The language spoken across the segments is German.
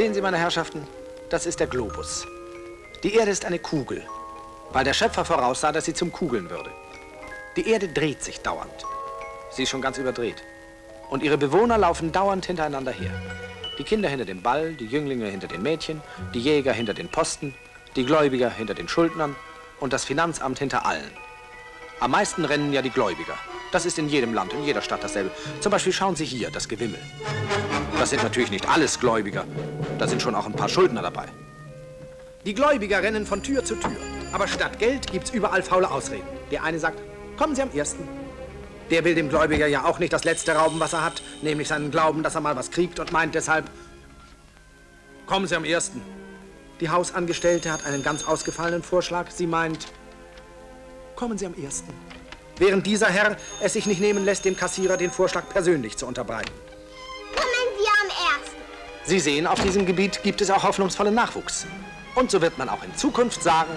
Sehen Sie, meine Herrschaften, das ist der Globus. Die Erde ist eine Kugel, weil der Schöpfer voraussah, dass sie zum Kugeln würde. Die Erde dreht sich dauernd. Sie ist schon ganz überdreht. Und ihre Bewohner laufen dauernd hintereinander her. Die Kinder hinter dem Ball, die Jünglinge hinter den Mädchen, die Jäger hinter den Posten, die Gläubiger hinter den Schuldnern und das Finanzamt hinter allen. Am meisten rennen ja die Gläubiger. Das ist in jedem Land, in jeder Stadt dasselbe. Zum Beispiel schauen Sie hier, das Gewimmel. Das sind natürlich nicht alles Gläubiger. Da sind schon auch ein paar Schuldner dabei. Die Gläubiger rennen von Tür zu Tür. Aber statt Geld gibt's überall faule Ausreden. Der eine sagt, kommen Sie am ersten. Der will dem Gläubiger ja auch nicht das letzte rauben, was er hat, nämlich seinen Glauben, dass er mal was kriegt und meint deshalb, kommen Sie am ersten. Die Hausangestellte hat einen ganz ausgefallenen Vorschlag. Sie meint, kommen Sie am ersten. Während dieser Herr es sich nicht nehmen lässt, dem Kassierer den Vorschlag persönlich zu unterbreiten. Kommen Sie am ersten. Sie sehen, auf diesem Gebiet gibt es auch hoffnungsvollen Nachwuchs. Und so wird man auch in Zukunft sagen...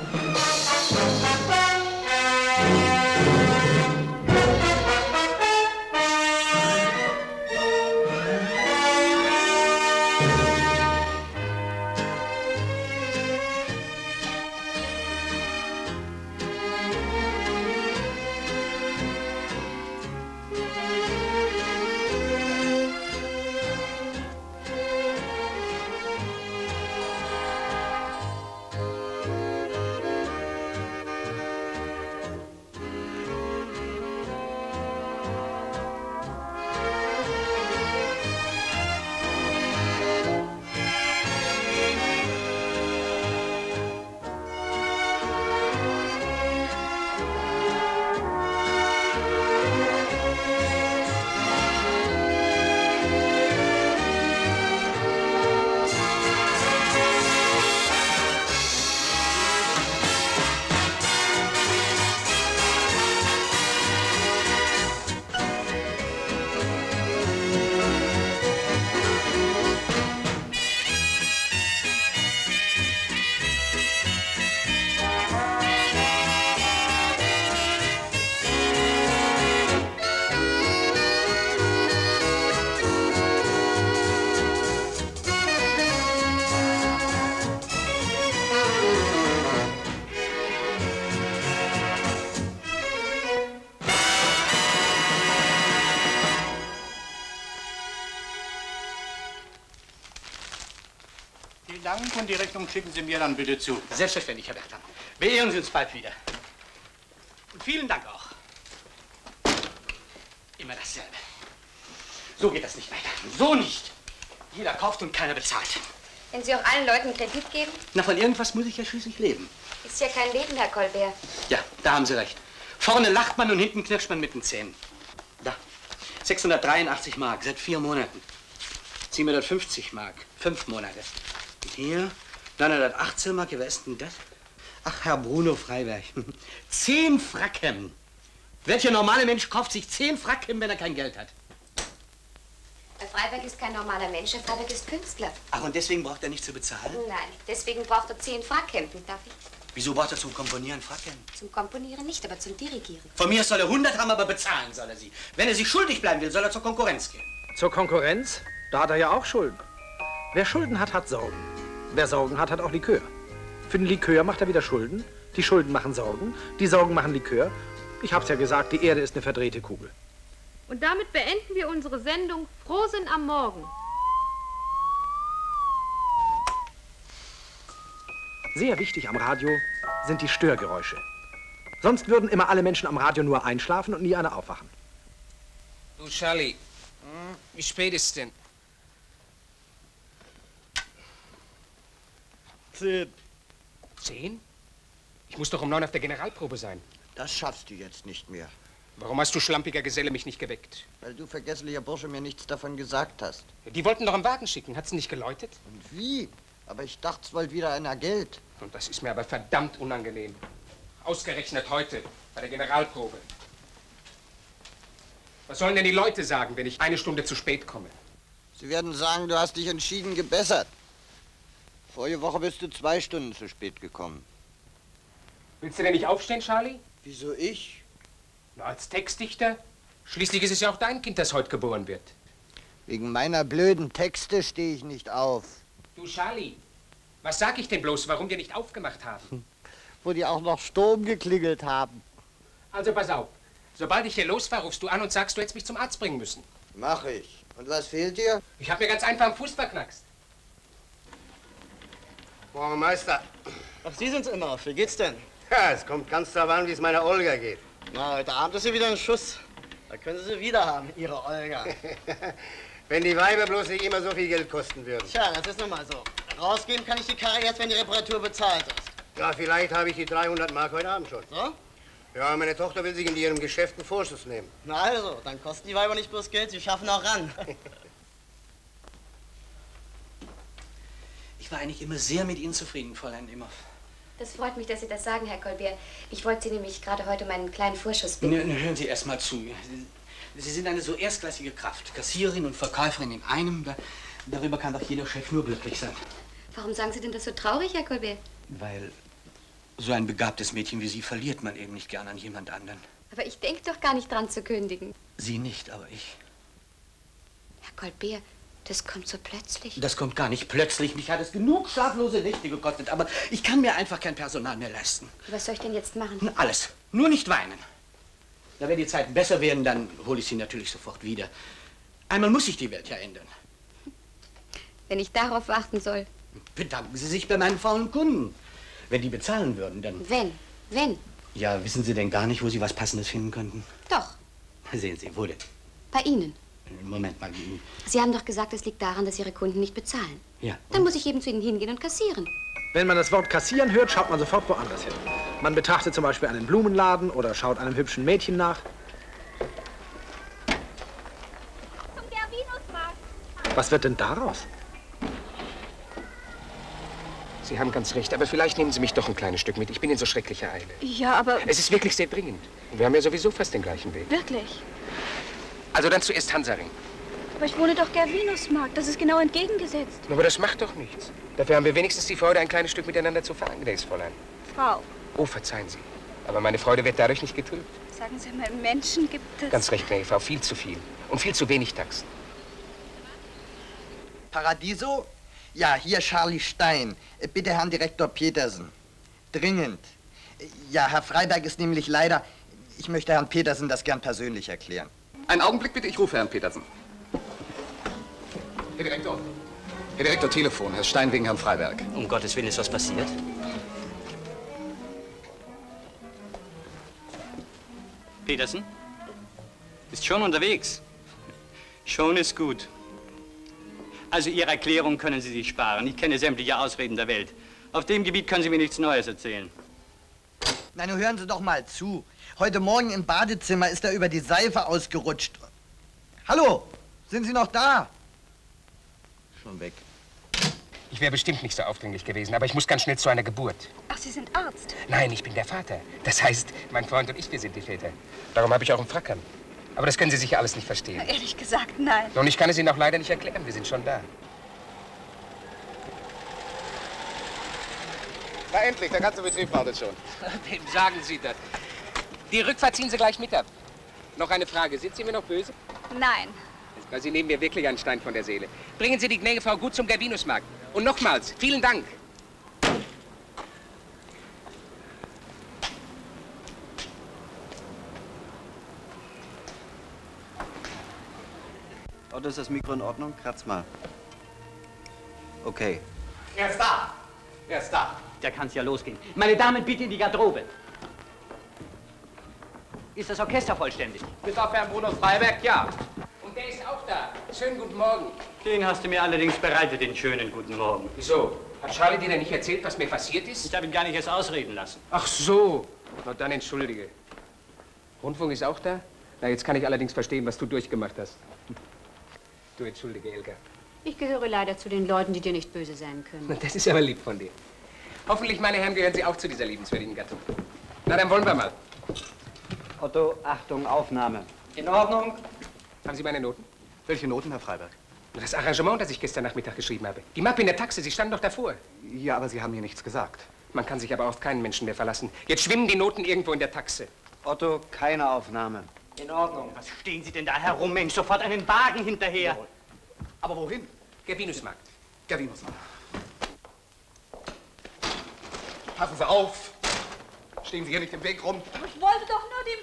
Dank und die Rechnung schicken Sie mir dann bitte zu. Selbstverständlich, Herr Bertram. Beehren Sie uns bald wieder. Und vielen Dank auch. Immer dasselbe. So geht das nicht weiter. So nicht. Jeder kauft und keiner bezahlt. Wenn Sie auch allen Leuten Kredit geben? Na, von irgendwas muss ich ja schließlich leben. Ist ja kein Leben, Herr Colbert. Ja, da haben Sie recht. Vorne lacht man und hinten knirscht man mit den Zähnen. Da, 683 Mark, seit 4 Monaten. 750 Mark, 5 Monate. Und hier, 918 Mark, wer ist denn das? Ach, Herr Bruno Freiberg. 10 Fracken. Welcher normale Mensch kauft sich 10 Fracken, wenn er kein Geld hat? Herr Freiberg ist kein normaler Mensch, Herr Freiberg ist Künstler. Ach, und deswegen braucht er nicht zu bezahlen? Nein, deswegen braucht er 10 Frackhemden, darf ich? Wieso braucht er zum Komponieren Fracken? Zum Komponieren nicht, aber zum Dirigieren. Von mir soll er 100 haben, aber bezahlen soll er sie. Wenn er sich schuldig bleiben will, soll er zur Konkurrenz gehen. Zur Konkurrenz? Da hat er ja auch Schulden. Wer Schulden hat, hat Sorgen. Wer Sorgen hat, hat auch Likör. Für den Likör macht er wieder Schulden. Die Schulden machen Sorgen. Die Sorgen machen Likör. Ich hab's ja gesagt, die Erde ist eine verdrehte Kugel. Und damit beenden wir unsere Sendung Frohsinn am Morgen. Sehr wichtig am Radio sind die Störgeräusche. Sonst würden immer alle Menschen am Radio nur einschlafen und nie einer aufwachen. Du, Charlie, wie spät ist es denn? 10. 10? Ich muss doch um 9 auf der Generalprobe sein. Das schaffst du jetzt nicht mehr. Warum hast du, schlampiger Geselle, mich nicht geweckt? Weil du, vergesslicher Bursche, mir nichts davon gesagt hast. Die wollten doch einen Wagen schicken. Hat's nicht geläutet? Und wie? Aber ich dachte, es wollte wieder einer Geld. Und das ist mir aber verdammt unangenehm. Ausgerechnet heute, bei der Generalprobe. Was sollen denn die Leute sagen, wenn ich 1 Stunde zu spät komme? Sie werden sagen, du hast dich entschieden gebessert. Vorige Woche bist du 2 Stunden zu spät gekommen. Willst du denn nicht aufstehen, Charlie? Wieso ich? Na, als Textdichter? Schließlich ist es ja auch dein Kind, das heute geboren wird. Wegen meiner blöden Texte stehe ich nicht auf. Du, Charlie, was sag ich denn bloß, warum wir nicht aufgemacht haben? Wo die auch noch Sturm geklingelt haben. Also pass auf, sobald ich hier los war, rufst du an und sagst, du hättest mich zum Arzt bringen müssen. Mach ich. Und was fehlt dir? Ich habe mir ganz einfach den Fuß verknackst. Morgen, Meister. Ach, Sie sind's immer. Wie geht's denn? Ja, es kommt ganz darauf an, wie es meiner Olga geht. Na, heute Abend ist sie wieder ein Schuss. Da können Sie wieder haben, Ihre Olga. Wenn die Weiber bloß nicht immer so viel Geld kosten würden. Tja, das ist nun mal so. Rausgeben kann ich die Karre erst, wenn die Reparatur bezahlt ist. Ja, vielleicht habe ich die 300 Mark heute Abend schon. So? Ja, meine Tochter will sich in ihrem Geschäft einen Vorschuss nehmen. Na also, dann kosten die Weiber nicht bloß Geld, sie schaffen auch ran. Ich war eigentlich immer sehr mit Ihnen zufrieden, Fräulein Imhoff. Das freut mich, dass Sie das sagen, Herr Colbert. Ich wollte Sie nämlich gerade heute um einen kleinen Vorschuss bitten. Hören Sie erst mal zu. Sie sind eine so erstklassige Kraft. Kassiererin und Verkäuferin in einem. Darüber kann doch jeder Chef nur glücklich sein. Warum sagen Sie denn das so traurig, Herr Colbert? Weil so ein begabtes Mädchen wie Sie verliert man eben nicht gern an jemand anderen. Aber ich denke doch gar nicht dran zu kündigen. Sie nicht, aber ich. Herr Colbert, das kommt so plötzlich. Das kommt gar nicht plötzlich. Mich hat es genug schlaflose Nächte gekostet, aber ich kann mir einfach kein Personal mehr leisten. Was soll ich denn jetzt machen? Alles. Nur nicht weinen. Na, wenn die Zeiten besser werden, dann hole ich Sie natürlich sofort wieder. Einmal muss sich die Welt ja ändern. Wenn ich darauf warten soll. Bedanken Sie sich bei meinen faulen Kunden. Wenn die bezahlen würden, dann... Wenn? Ja, wissen Sie denn gar nicht, wo Sie was Passendes finden könnten? Doch. Sehen Sie, wo denn? Bei Ihnen. Moment mal. Sie haben doch gesagt, es liegt daran, dass Ihre Kunden nicht bezahlen. Ja. Dann muss ich eben zu Ihnen hingehen und kassieren. Wenn man das Wort kassieren hört, schaut man sofort woanders hin. Man betrachtet zum Beispiel einen Blumenladen oder schaut einem hübschen Mädchen nach. Zum Gervinusmarkt. Was wird denn daraus? Sie haben ganz recht, aber vielleicht nehmen Sie mich doch ein kleines Stück mit. Ich bin in so schrecklicher Eile. Ja, aber Es ist wirklich sehr dringend. Wir haben ja sowieso fast den gleichen Weg. wirklich. Also dann zuerst Hansaring. Aber ich wohne doch Gervinusmarkt. Das ist genau entgegengesetzt. Aber das macht doch nichts. Dafür haben wir wenigstens die Freude, ein kleines Stück miteinander zu fahren, gnädiges Fräulein. Frau, Oh, verzeihen Sie. Aber meine Freude wird dadurch nicht getrübt. sagen Sie mal, Menschen gibt es... Ganz recht, gnädige Frau, viel zu viel. Und viel zu wenig Taxen. Paradiso? Ja, hier Charlie Stein. Bitte Herrn Direktor Petersen. Dringend. Ja, Herr Freiberg ist nämlich leider... Ich möchte Herrn Petersen das gern persönlich erklären. Einen Augenblick bitte, ich rufe Herrn Petersen. Herr Direktor. Herr Direktor, Telefon. Herr Stein wegen Herrn Freiberg. Um Gottes Willen, ist was passiert? Petersen? Ist schon unterwegs. Schon ist gut. Also Ihre Erklärung können Sie sich sparen. Ich kenne sämtliche Ausreden der Welt. Auf dem Gebiet können Sie mir nichts Neues erzählen. Na, nun hören Sie doch mal zu. Heute Morgen im Badezimmer ist er über die Seife ausgerutscht. Hallo, sind Sie noch da? Schon weg. Ich wäre bestimmt nicht so aufdringlich gewesen, aber ich muss ganz schnell zu einer Geburt. Ach, Sie sind Arzt. Nein, ich bin der Vater. Das heißt, mein Freund und ich, wir sind die Väter. Darum habe ich auch einen Frack an. Aber das können Sie sicher alles nicht verstehen. Ehrlich gesagt, nein. Und ich kann es Ihnen auch leider nicht erklären. Wir sind schon da. Na endlich, der ganze Betrieb wartet schon. Wem sagen Sie das? Die Rückfahrt ziehen Sie gleich mit ab. Noch eine Frage. Sind Sie mir noch böse? Nein. Weil Sie nehmen mir wirklich einen Stein von der Seele. Bringen Sie die gnädige Frau gut zum Gervinusmarkt. Und nochmals, vielen Dank. Otto, ist das Mikro in Ordnung? Kratz mal. Okay. Er ist da. Er ist da. Da kann's ja losgehen. Meine Damen, bitte in die Garderobe. Ist das Orchester vollständig? Bis auf Herrn Bruno Freiberg, ja. Und der ist auch da. Schönen guten Morgen. Den hast du mir allerdings bereitet, den schönen guten Morgen. Wieso? Hat Charlie dir denn nicht erzählt, was mir passiert ist? Ich habe ihn gar nicht erst ausreden lassen. Ach so. Na dann entschuldige. Rundfunk ist auch da? Na, jetzt kann ich allerdings verstehen, was du durchgemacht hast. Du entschuldige, Elga. Ich gehöre leider zu den Leuten, die dir nicht böse sein können. Na, das ist aber lieb von dir. Hoffentlich, meine Herren, gehören Sie auch zu dieser liebenswürdigen Gattung. Na, dann wollen wir mal. Otto, Achtung, Aufnahme. In Ordnung. Haben Sie meine Noten? Welche Noten, Herr Freiberg? Das Arrangement, das ich gestern Nachmittag geschrieben habe. Die Mappe in der Taxe, Sie standen doch davor. Ja, aber Sie haben mir nichts gesagt. Man kann sich aber auf keinen Menschen mehr verlassen. Jetzt schwimmen die Noten irgendwo in der Taxe. Otto, keine Aufnahme. In Ordnung. Was stehen Sie denn da herum, Mensch? Sofort einen Wagen hinterher. Aber wohin? Gervinusmarkt. Gervinusmarkt. Passen Sie auf! Stehen Sie hier nicht im Weg rum. Ich wollte doch nur dem...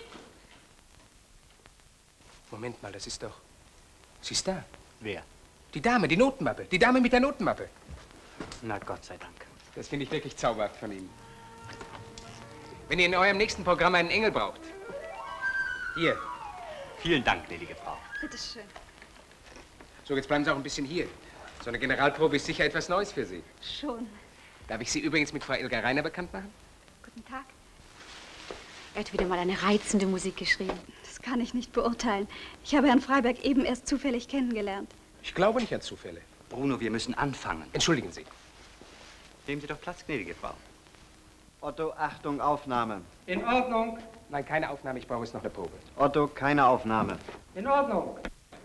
Moment mal, das ist doch... Sie ist da. Wer? Die Dame, die Notenmappe. Die Dame mit der Notenmappe. Na, Gott sei Dank. Das finde ich wirklich zauberhaft von Ihnen. Wenn ihr in eurem nächsten Programm einen Engel braucht. Hier. Vielen Dank, gnädige Frau. Bitte schön. So, jetzt bleiben Sie auch ein bisschen hier. So eine Generalprobe ist sicher etwas Neues für Sie. Schon. Darf ich Sie übrigens mit Frau Elga Reiner bekannt machen? Guten Tag. Er hat wieder mal eine reizende Musik geschrieben. Das kann ich nicht beurteilen. Ich habe Herrn Freiberg eben erst zufällig kennengelernt. Ich glaube nicht an Zufälle. Bruno, wir müssen anfangen. Entschuldigen Sie. Nehmen Sie doch Platz, gnädige Frau. Otto, Achtung, Aufnahme. In Ordnung. Nein, keine Aufnahme. Ich brauche jetzt noch eine Probe. Otto, keine Aufnahme. In Ordnung.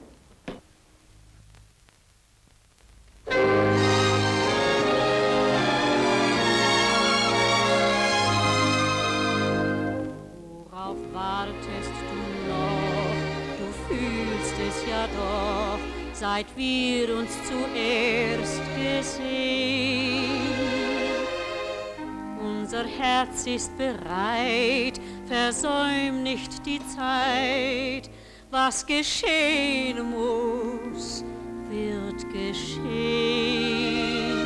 Worauf wartest du noch? Du fühlst es ja doch, seit wir uns zuerst gesehen. Unser Herz ist bereit, versäum nicht die Zeit. Was geschehen muss, wird geschehen.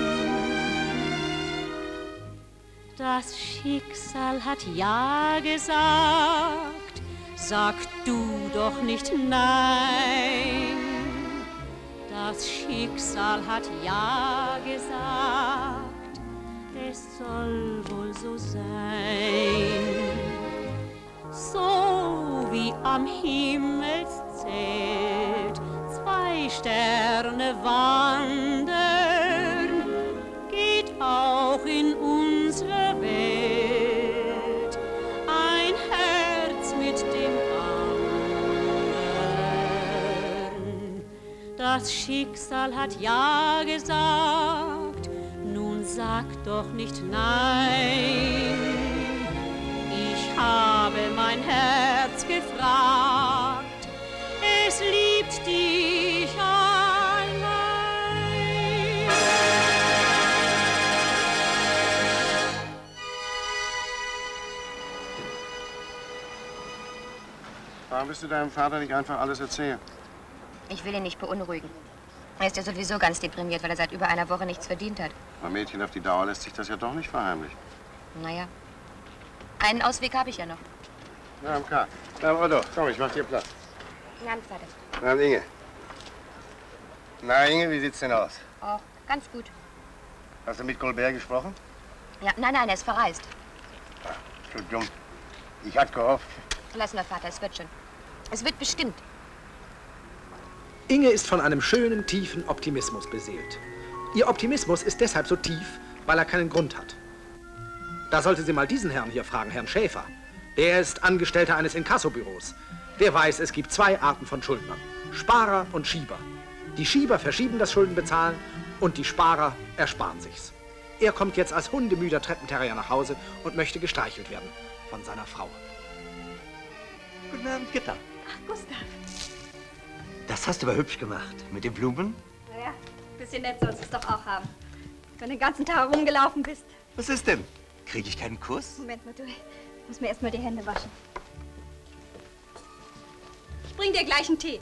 Das Schicksal hat ja gesagt, sag du doch nicht nein. Das Schicksal hat ja gesagt, es soll wohl so sein. So wie am Himmelszelt 2 Sterne wandern, geht auch in unserer Welt ein Herz mit dem anderen. Das Schicksal hat ja gesagt, nun sag doch nicht nein. Ich habe mein Herz gefragt, es liebt dich allein. Warum willst du deinem Vater nicht einfach alles erzählen? Ich will ihn nicht beunruhigen. Er ist ja sowieso ganz deprimiert, weil er seit über einer Woche nichts verdient hat. Bei Mädchen auf die Dauer lässt sich das ja doch nicht verheimlichen. Naja, einen Ausweg habe ich ja noch. Na, MK. Na, Otto, komm, ich mach dir Platz. Guten Abend, Vater. Na, Inge. Na, Inge, wie sieht's denn aus? Oh, ganz gut. Hast du mit Colbert gesprochen? Ja, nein, er ist verreist. Zu dumm. Ich hatte gehofft. Lass mal, Vater, es wird schon. Es wird bestimmt. Inge ist von einem schönen, tiefen Optimismus beseelt. Ihr Optimismus ist deshalb so tief, weil er keinen Grund hat. Da sollte sie mal diesen Herrn hier fragen, Herrn Schäfer. Der ist Angestellter eines Inkassobüros. Der weiß, es gibt 2 Arten von Schuldnern. Sparer und Schieber. Die Schieber verschieben das Schuldenbezahlen und die Sparer ersparen sich's. Er kommt jetzt als hundemüder Treppenterrier nach Hause und möchte gestreichelt werden von seiner Frau. Guten Abend, Gitta. Ach, Gustav. Das hast du aber hübsch gemacht. Mit den Blumen? Naja, ein bisschen nett sollst du es doch auch haben. Wenn du den ganzen Tag herumgelaufen bist. Was ist denn? Kriege ich keinen Kuss? Moment mal, du. Ich muss mir erst mal die Hände waschen. Ich bring dir gleich einen Tee.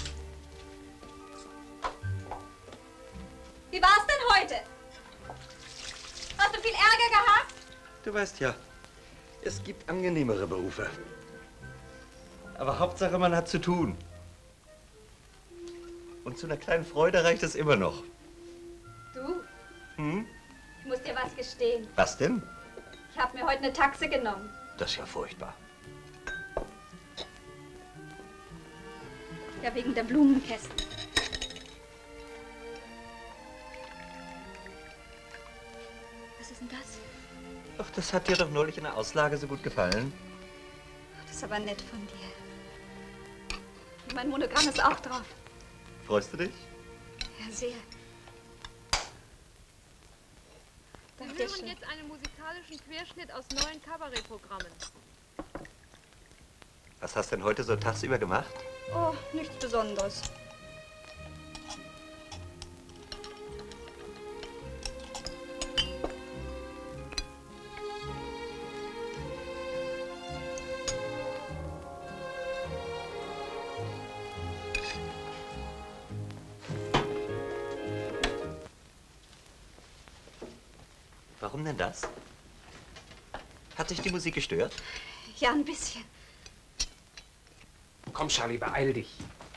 Wie war's denn heute? Hast du viel Ärger gehabt? Du weißt ja, es gibt angenehmere Berufe. Aber Hauptsache, man hat zu tun. Und zu einer kleinen Freude reicht es immer noch. Du, Hm? ich muss dir was gestehen. Was denn? Ich habe mir heute eine Taxe genommen. Das ist ja furchtbar. Ja, wegen der Blumenkästen. Was ist denn das? Ach, das hat dir doch neulich in der Auslage so gut gefallen. Das ist aber nett von dir. Mein Monogramm ist auch drauf. Freust du dich? Ja, sehr. Wir Danke hören schön. jetzt einen musikalischen Querschnitt aus neuen Kabarettprogrammen. Was hast du denn heute so tagsüber gemacht? Oh, nichts Besonderes. Warum denn das? Hat dich die Musik gestört? Ja, ein bisschen. Komm, Charlie, beeil dich.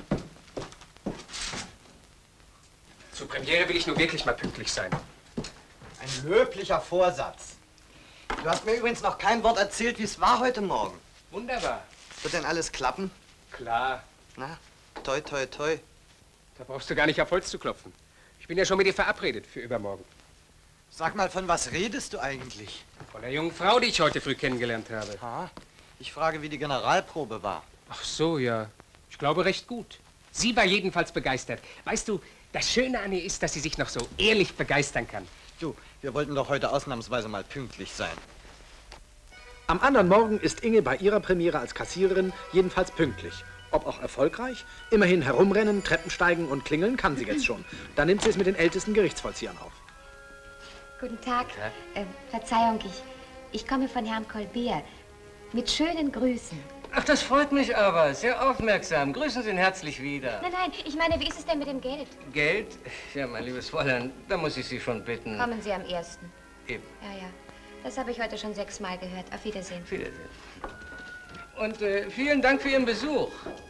Zur Premiere will ich nun wirklich mal pünktlich sein. Ein löblicher Vorsatz. Du hast mir übrigens noch kein Wort erzählt, wie es war heute Morgen. Wunderbar. Wird denn alles klappen? Klar. Na, toi, toi, toi. Da brauchst du gar nicht auf Holz zu klopfen. Ich bin ja schon mit dir verabredet für übermorgen. Sag mal, von was redest du eigentlich? Von der jungen Frau, die ich heute früh kennengelernt habe. Ha? Ich frage, wie die Generalprobe war. Ach so, ja. Ich glaube, recht gut. Sie war jedenfalls begeistert. Weißt du, das Schöne an ihr ist, dass sie sich noch so ehrlich begeistern kann. Du, wir wollten doch heute ausnahmsweise mal pünktlich sein. Am anderen Morgen ist Inge bei ihrer Premiere als Kassiererin jedenfalls pünktlich. Ob auch erfolgreich? Immerhin herumrennen, Treppen steigen und klingeln kann sie jetzt schon. Dann nimmt sie es mit den ältesten Gerichtsvollziehern auf. Guten Tag. Verzeihung, ich komme von Herrn Colbert. Mit schönen Grüßen. Ach, das freut mich aber. Sehr aufmerksam. Grüßen Sie ihn herzlich wieder. Nein, nein, ich meine, wie ist es denn mit dem Geld? Geld? Ja, mein liebes Fräulein, da muss ich Sie schon bitten. Kommen Sie am 1. Eben. Ja, ja. Das habe ich heute schon 6-mal gehört. Auf Wiedersehen. Auf Wiedersehen. Und vielen Dank für Ihren Besuch.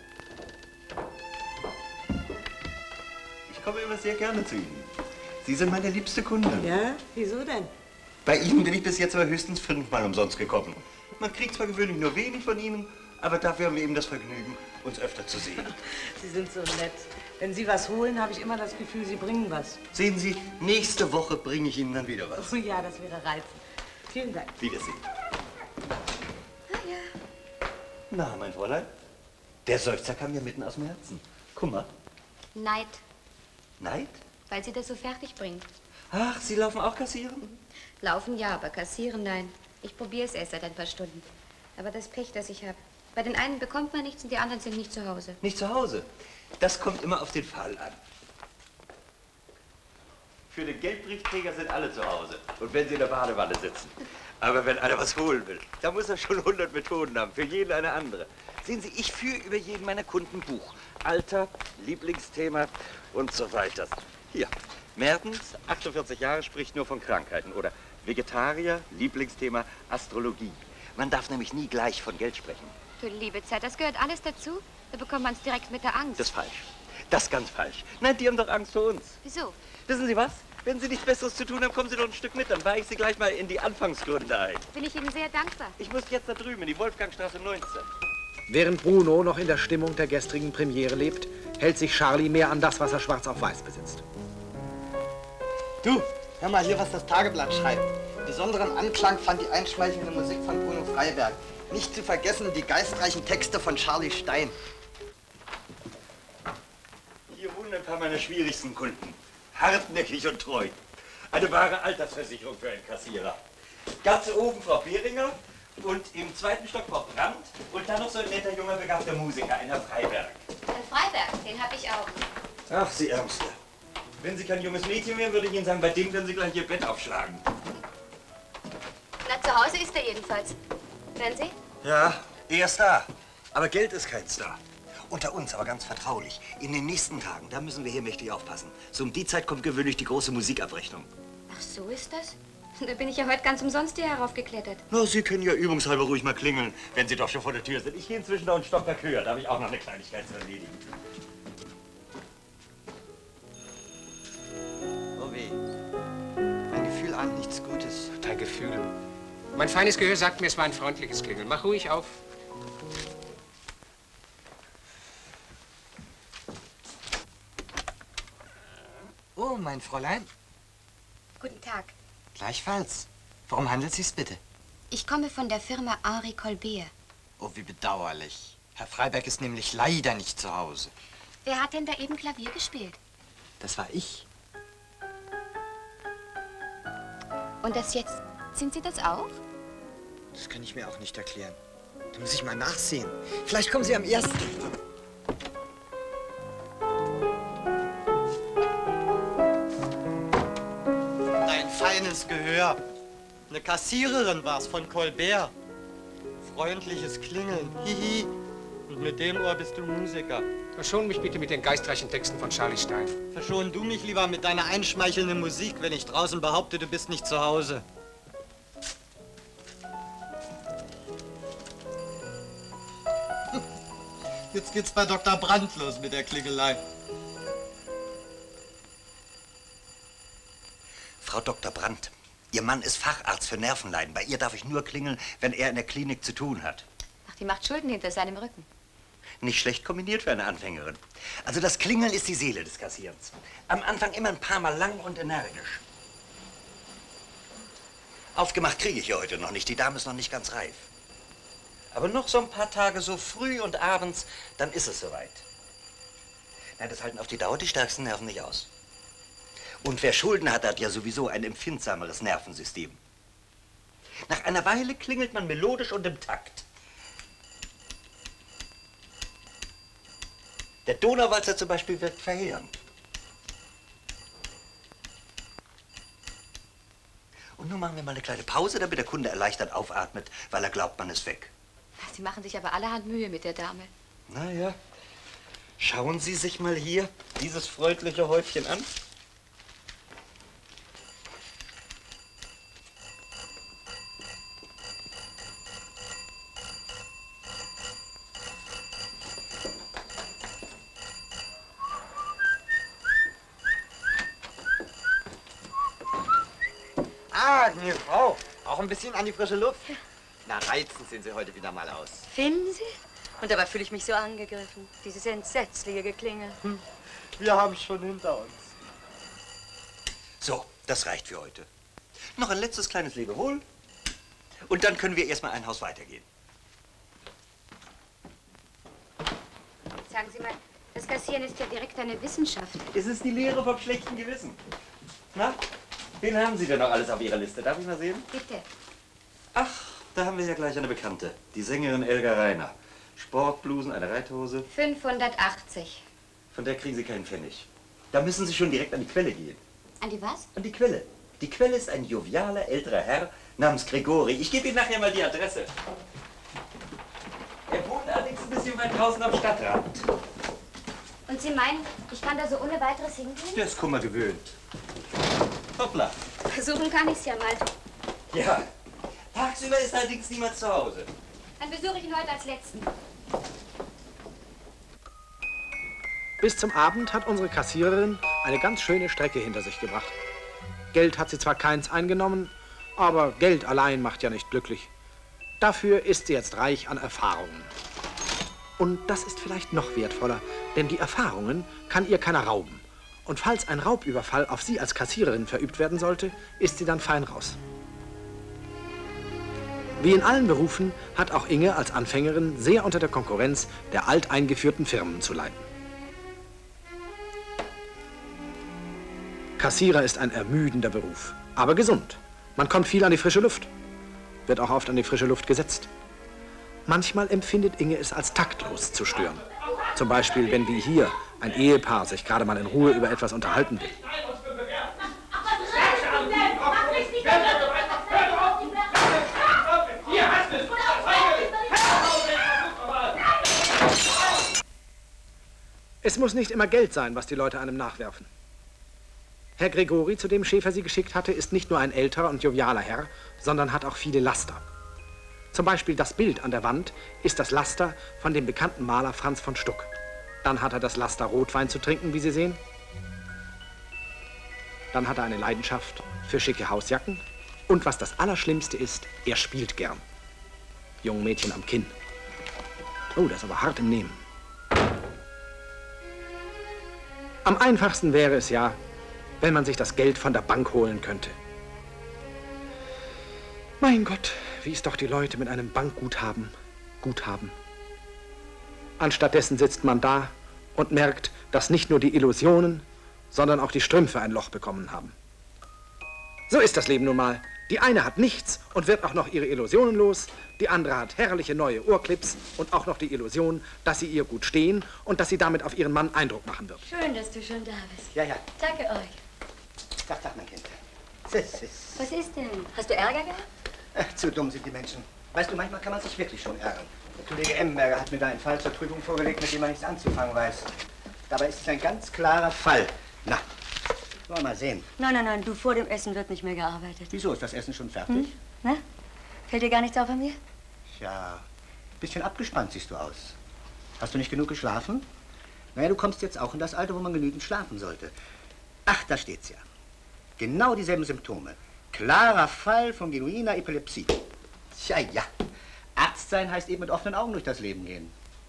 Ich komme immer sehr gerne zu Ihnen. Sie sind meine liebste Kundin. Ja? Wieso denn? Bei Ihnen bin ich bis jetzt aber höchstens 5-mal umsonst gekommen. Man kriegt zwar gewöhnlich nur wenig von Ihnen, aber dafür haben wir eben das Vergnügen, uns öfter zu sehen. Sie sind so nett. Wenn Sie was holen, habe ich immer das Gefühl, Sie bringen was. Sehen Sie, nächste Woche bringe ich Ihnen dann wieder was. Oh ja, das wäre reizend. Vielen Dank. Wiedersehen. Ah, ja. Na, mein Fräulein, der Seufzer kam mir mitten aus dem Herzen. Kummer. Neid, Neid? weil Sie das so fertig bringen. Ach, Sie laufen auch kassieren? Laufen ja, aber kassieren nein. Ich probiere es erst seit ein paar Stunden. Aber das Pech, das ich habe. Bei den einen bekommt man nichts und die anderen sind nicht zu Hause. Nicht zu Hause. Das kommt immer auf den Fall an. Für den Geldbriefträger sind alle zu Hause. Und wenn sie in der Badewanne sitzen. Aber wenn einer was holen will, da muss er schon 100 Methoden haben. Für jeden eine andere. Sehen Sie, ich führe über jeden meiner Kunden Buch. Alter, Lieblingsthema und so weiter. Hier, Mertens, 48 Jahre, spricht nur von Krankheiten. Oder Vegetarier, Lieblingsthema Astrologie. Man darf nämlich nie gleich von Geld sprechen. Für liebe Zeit, das gehört alles dazu. Da bekommt man es direkt mit der Angst. Das ist falsch. Das ist ganz falsch. Nein, die haben doch Angst vor uns. Wieso? Wissen Sie was? Wenn Sie nichts Besseres zu tun haben, kommen Sie doch ein Stück mit. Dann weiche ich Sie gleich mal in die Anfangsgründe ein. Bin ich Ihnen sehr dankbar. Ich muss jetzt da drüben in die Wolfgangstraße 19. Während Bruno noch in der Stimmung der gestrigen Premiere lebt, hält sich Charlie mehr an das, was er schwarz auf weiß besitzt. Du, hör mal hier, was das Tageblatt schreibt. Besonderen Anklang fand die einschmeichelnde Musik von Bruno Freiberg. Nicht zu vergessen die geistreichen Texte von Charlie Stein. Hier wohnen ein paar meiner schwierigsten Kunden. Hartnäckig und treu. Eine wahre Altersversicherung für einen Kassierer. Ganz oben Frau Behringer und im 2. Stock Frau Brandt und dann noch so ein netter, junger, begabter Musiker, ein Herr Freiberg. Herrn Freiberg, den habe ich auch. Ach, Sie Ärmste. Wenn Sie kein junges Mädchen wären, würde ich Ihnen sagen, bei dem können Sie gleich Ihr Bett aufschlagen. Na, zu Hause ist er jedenfalls. Hören Sie? Ja, er ist da. Aber Geld ist kein Star. Unter uns, aber ganz vertraulich. In den nächsten Tagen, da müssen wir hier mächtig aufpassen. So um die Zeit kommt gewöhnlich die große Musikabrechnung. Ach, so ist das? Da bin ich ja heute ganz umsonst hier heraufgeklettert. Na, Sie können ja übungshalber ruhig mal klingeln, wenn Sie doch schon vor der Tür sind. Ich gehe inzwischen noch ein Stockwerk höher. Da habe ich auch noch eine Kleinigkeit zu erledigen. Oh weh. Mein Gefühl ahnt nichts Gutes. Dein Gefühl. Mein feines Gehör sagt mir, es war ein freundliches Klingeln. Mach ruhig auf. Oh, mein Fräulein. Guten Tag. Gleichfalls. Worum handelt es sich bitte? Ich komme von der Firma Henri Colbert. Oh, wie bedauerlich. Herr Freiberg ist nämlich leider nicht zu Hause. Wer hat denn da eben Klavier gespielt? Das war ich. Und das jetzt, sind Sie das auch? Das kann ich mir auch nicht erklären. Da muss ich mal nachsehen. Vielleicht kommen Sie am 1. Dein feines Gehör. Eine Kassiererin war's von Colbert. Freundliches Klingeln. Hihi. Und mit dem Ohr bist du Musiker. Verschon mich bitte mit den geistreichen Texten von Charlie Stein. Verschon du mich lieber mit deiner einschmeichelnden Musik, wenn ich draußen behaupte, du bist nicht zu Hause. Jetzt geht's bei Dr. Brandt los mit der Klingelei. Frau Dr. Brandt, Ihr Mann ist Facharzt für Nervenleiden. Bei ihr darf ich nur klingeln, wenn er in der Klinik zu tun hat. Ach, die macht Schulden hinter seinem Rücken. Nicht schlecht kombiniert für eine Anfängerin. Also das Klingeln ist die Seele des Kassierens. Am Anfang immer ein paar Mal lang und energisch. Aufgemacht kriege ich hier heute noch nicht. Die Dame ist noch nicht ganz reif. Aber noch so ein paar Tage so früh und abends, dann ist es soweit. Nein, das halten auf die Dauer die stärksten Nerven nicht aus. Und wer Schulden hat, hat ja sowieso ein empfindsameres Nervensystem. Nach einer Weile klingelt man melodisch und im Takt. Der Donauwalzer zum Beispiel wirkt verheerend. Und nun machen wir mal eine kleine Pause, damit der Kunde erleichtert aufatmet, weil er glaubt, man ist weg. Sie machen sich aber allerhand Mühe mit der Dame. Na ja, schauen Sie sich mal hier dieses freundliche Häufchen an. Ah, gnä Frau, auch ein bisschen an die frische Luft? Na, reizend sehen Sie heute wieder mal aus. Finden Sie? Und dabei fühle ich mich so angegriffen. Dieses entsetzliche Geklingel. Wir haben es schon hinter uns. So, das reicht für heute. Noch ein letztes kleines Lebewohl. Und dann können wir erstmal ein Haus weitergehen. Sagen Sie mal, das Kassieren ist ja direkt eine Wissenschaft. Es ist die Lehre vom schlechten Gewissen. Na, wen haben Sie denn noch alles auf Ihrer Liste? Darf ich mal sehen? Bitte. Ach, da haben wir ja gleich eine Bekannte. Die Sängerin Elga Reiner. Sportblusen, eine Reithose. 580. Von der kriegen Sie keinen Pfennig. Da müssen Sie schon direkt an die Quelle gehen. An die was? An die Quelle. Die Quelle ist ein jovialer, älterer Herr namens Gregori. Ich gebe Ihnen nachher mal die Adresse. Er wohnt allerdings ein bisschen weit draußen am Stadtrand. Und Sie meinen, ich kann da so ohne weiteres hingehen? Der ist Kummer gewöhnt. Hoppla. Versuchen kann ich's ja mal. Ja. Tagsüber ist allerdings niemand zu Hause. Dann besuche ich ihn heute als Letzten. Bis zum Abend hat unsere Kassiererin eine ganz schöne Strecke hinter sich gebracht. Geld hat sie zwar keins eingenommen, aber Geld allein macht ja nicht glücklich. Dafür ist sie jetzt reich an Erfahrungen. Und das ist vielleicht noch wertvoller, denn die Erfahrungen kann ihr keiner rauben. Und falls ein Raubüberfall auf sie als Kassiererin verübt werden sollte, ist sie dann fein raus. Wie in allen Berufen hat auch Inge als Anfängerin sehr unter der Konkurrenz der alteingeführten Firmen zu leiden. Kassierer ist ein ermüdender Beruf, aber gesund. Man kommt viel an die frische Luft, wird auch oft an die frische Luft gesetzt. Manchmal empfindet Inge es als taktlos zu stören. Zum Beispiel, wenn wie hier ein Ehepaar sich gerade mal in Ruhe über etwas unterhalten will. Es muss nicht immer Geld sein, was die Leute einem nachwerfen. Herr Gregori, zu dem Schäfer sie geschickt hatte, ist nicht nur ein älterer und jovialer Herr, sondern hat auch viele Laster. Zum Beispiel das Bild an der Wand ist das Laster von dem bekannten Maler Franz von Stuck. Dann hat er das Laster, Rotwein zu trinken, wie Sie sehen. Dann hat er eine Leidenschaft für schicke Hausjacken. Und was das Allerschlimmste ist, er spielt gern. Jungen Mädchen am Kinn. Oh, das ist aber hart im Nehmen. Am einfachsten wäre es ja, wenn man sich das Geld von der Bank holen könnte. Mein Gott, wie es doch die Leute mit einem Bankguthaben gut haben. Anstattdessen sitzt man da und merkt, dass nicht nur die Illusionen, sondern auch die Strümpfe ein Loch bekommen haben. So ist das Leben nun mal. Die eine hat nichts und wird auch noch ihre Illusionen los. Die andere hat herrliche neue Ohrclips und auch noch die Illusion, dass sie ihr gut stehen und dass sie damit auf ihren Mann Eindruck machen wird. Schön, dass du schon da bist. Ja, ja. Danke euch. Sag, mein Kind. Was ist denn? Hast du Ärger gehabt? Zu dumm sind die Menschen. Weißt du, manchmal kann man sich wirklich schon ärgern. Der Kollege Emmenberger hat mir da einen Fall zur Prüfung vorgelegt, mit dem man nichts anzufangen weiß. Dabei ist es ein ganz klarer Fall. Na, wollen wir mal sehen. Nein, du, vor dem Essen wird nicht mehr gearbeitet. Wieso, ist das Essen schon fertig? Na? Fällt dir gar nichts auf an mir? Ja, ein bisschen abgespannt siehst du aus. Hast du nicht genug geschlafen? Naja, du kommst jetzt auch in das Alter, wo man genügend schlafen sollte. Ach, da steht's ja. Genau dieselben Symptome. Klarer Fall von genuiner Epilepsie. Tja, ja. Arzt sein heißt eben mit offenen Augen durch das Leben gehen.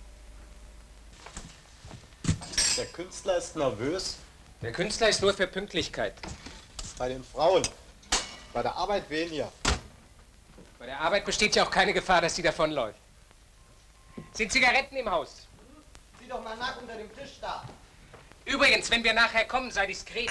Der Künstler ist nervös. Der Künstler ist nur für Pünktlichkeit. Bei den Frauen. Bei der Arbeit weniger. Bei der Arbeit besteht ja auch keine Gefahr, dass sie davonläuft. Sind Zigaretten im Haus? Sieh doch mal nach unter dem Tisch da. Übrigens, wenn wir nachher kommen, sei diskret.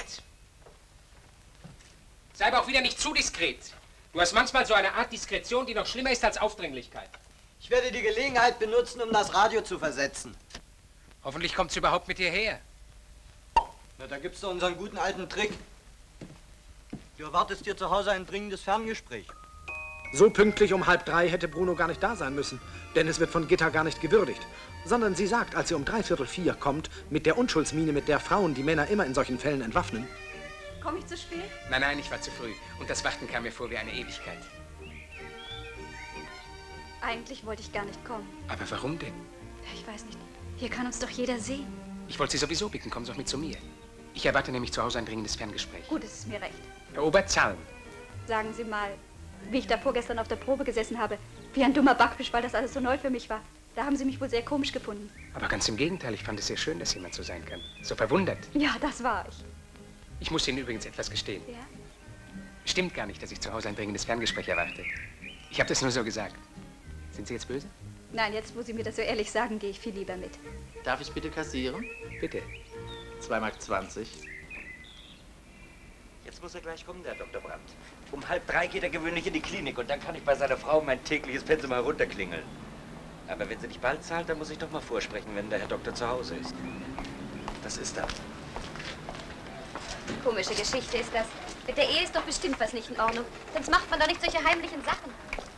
Sei aber auch wieder nicht zu diskret. Du hast manchmal so eine Art Diskretion, die noch schlimmer ist als Aufdringlichkeit. Ich werde die Gelegenheit benutzen, um das Radio zu versetzen. Hoffentlich kommt's überhaupt mit dir her. Na, da gibt's doch unseren guten alten Trick. Du erwartest dir zu Hause ein dringendes Ferngespräch. So pünktlich um 2:30 hätte Bruno gar nicht da sein müssen, denn es wird von Gitta gar nicht gewürdigt. Sondern sie sagt, als sie um 3/4 kommt, mit der Unschuldsmiene, mit der Frauen die Männer immer in solchen Fällen entwaffnen. Komme ich zu spät? Nein, nein, ich war zu früh. Und das Warten kam mir vor wie eine Ewigkeit. Eigentlich wollte ich gar nicht kommen. Aber warum denn? Ich weiß nicht. Hier kann uns doch jeder sehen. Ich wollte Sie sowieso bitten, kommen Sie doch mit zu mir. Ich erwarte nämlich zu Hause ein dringendes Ferngespräch. Gut, es ist mir recht. Herr Oberzahlen. Sagen Sie mal, wie ich da vorgestern auf der Probe gesessen habe, wie ein dummer Backfisch, weil das alles so neu für mich war. Da haben Sie mich wohl sehr komisch gefunden. Aber ganz im Gegenteil, ich fand es sehr schön, dass jemand so sein kann. So verwundert. Ja, das war ich. Ich muss Ihnen übrigens etwas gestehen. Ja? Stimmt gar nicht, dass ich zu Hause ein dringendes Ferngespräch erwarte. Ich habe das nur so gesagt. Sind Sie jetzt böse? Nein, jetzt, wo Sie mir das so ehrlich sagen, gehe ich viel lieber mit. Darf ich bitte kassieren? Bitte. 2,20 Mark. Jetzt muss er gleich kommen, der Dr. Brandt. Um 2:30 geht er gewöhnlich in die Klinik und dann kann ich bei seiner Frau mein tägliches Pensum mal runterklingeln. Aber wenn sie nicht bald zahlt, dann muss ich doch mal vorsprechen, wenn der Herr Doktor zu Hause ist. Das ist er. Komische Geschichte ist das. Mit der Ehe ist doch bestimmt was nicht in Ordnung. Sonst macht man doch nicht solche heimlichen Sachen.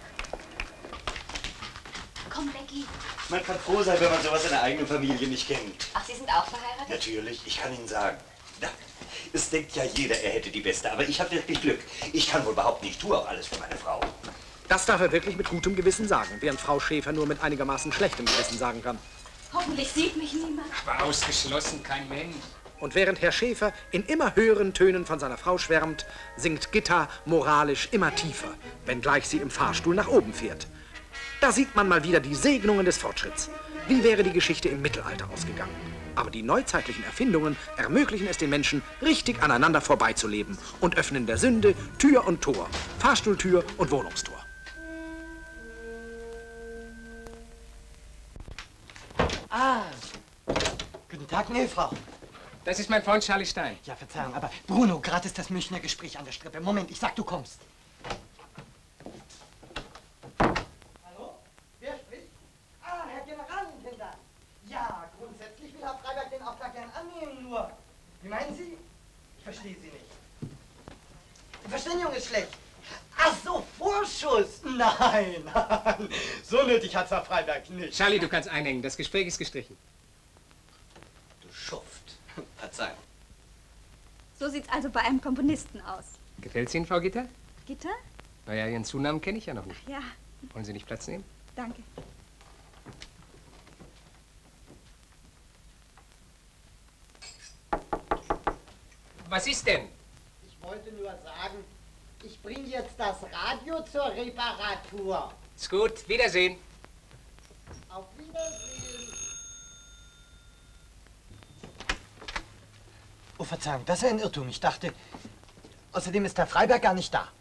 Komm, Becky. Man kann froh sein, wenn man sowas in der eigenen Familie nicht kennt. Ach, Sie sind auch verheiratet? Natürlich, ich kann Ihnen sagen. Na, es denkt ja jeder, er hätte die Beste, aber ich habe wirklich Glück. Ich kann wohl behaupten, ich tue auch alles für meine Frau. Das darf er wirklich mit gutem Gewissen sagen, während Frau Schäfer nur mit einigermaßen schlechtem Gewissen sagen kann. Hoffentlich sieht mich niemand. Aber ausgeschlossen kein Mensch. Und während Herr Schäfer in immer höheren Tönen von seiner Frau schwärmt, singt Gitta moralisch immer tiefer, wenngleich sie im Fahrstuhl nach oben fährt. Da sieht man mal wieder die Segnungen des Fortschritts. Wie wäre die Geschichte im Mittelalter ausgegangen? Aber die neuzeitlichen Erfindungen ermöglichen es den Menschen, richtig aneinander vorbeizuleben und öffnen der Sünde Tür und Tor, Fahrstuhltür und Wohnungstor. Ah, guten Tag, Frau. Das ist mein Freund Charlie Stein. Ja, Verzeihung, aber Bruno, gerade ist das Münchner Gespräch an der Strippe. Moment, ich sag, du kommst. Hallo? Wer spricht? Ah, Herr Generalintendant. Ja, grundsätzlich will Herr Freiberg den Auftrag gern annehmen, nur... Wie meinen Sie? Ich verstehe Sie nicht. Die Verständigung ist schlecht. Ach so, Vorschuss. Nein, nein. So nötig hat's Herr Freiberg nicht. Charlie, du kannst einhängen. Das Gespräch ist gestrichen. Du Schuft. Verzeihung. So sieht's also bei einem Komponisten aus. Gefällt's Ihnen, Frau Gitter? Gitter? Naja, Ihren Zunamen kenne ich ja noch nicht. Ja, Wollen Sie nicht Platz nehmen? danke. Was ist denn? Ich wollte nur sagen, ich bringe jetzt das Radio zur Reparatur. Ist gut. Wiedersehen. Auf Wiedersehen. Oh, Verzeihung, das ist ein Irrtum. Ich dachte, außerdem ist Herr Freiberg gar nicht da.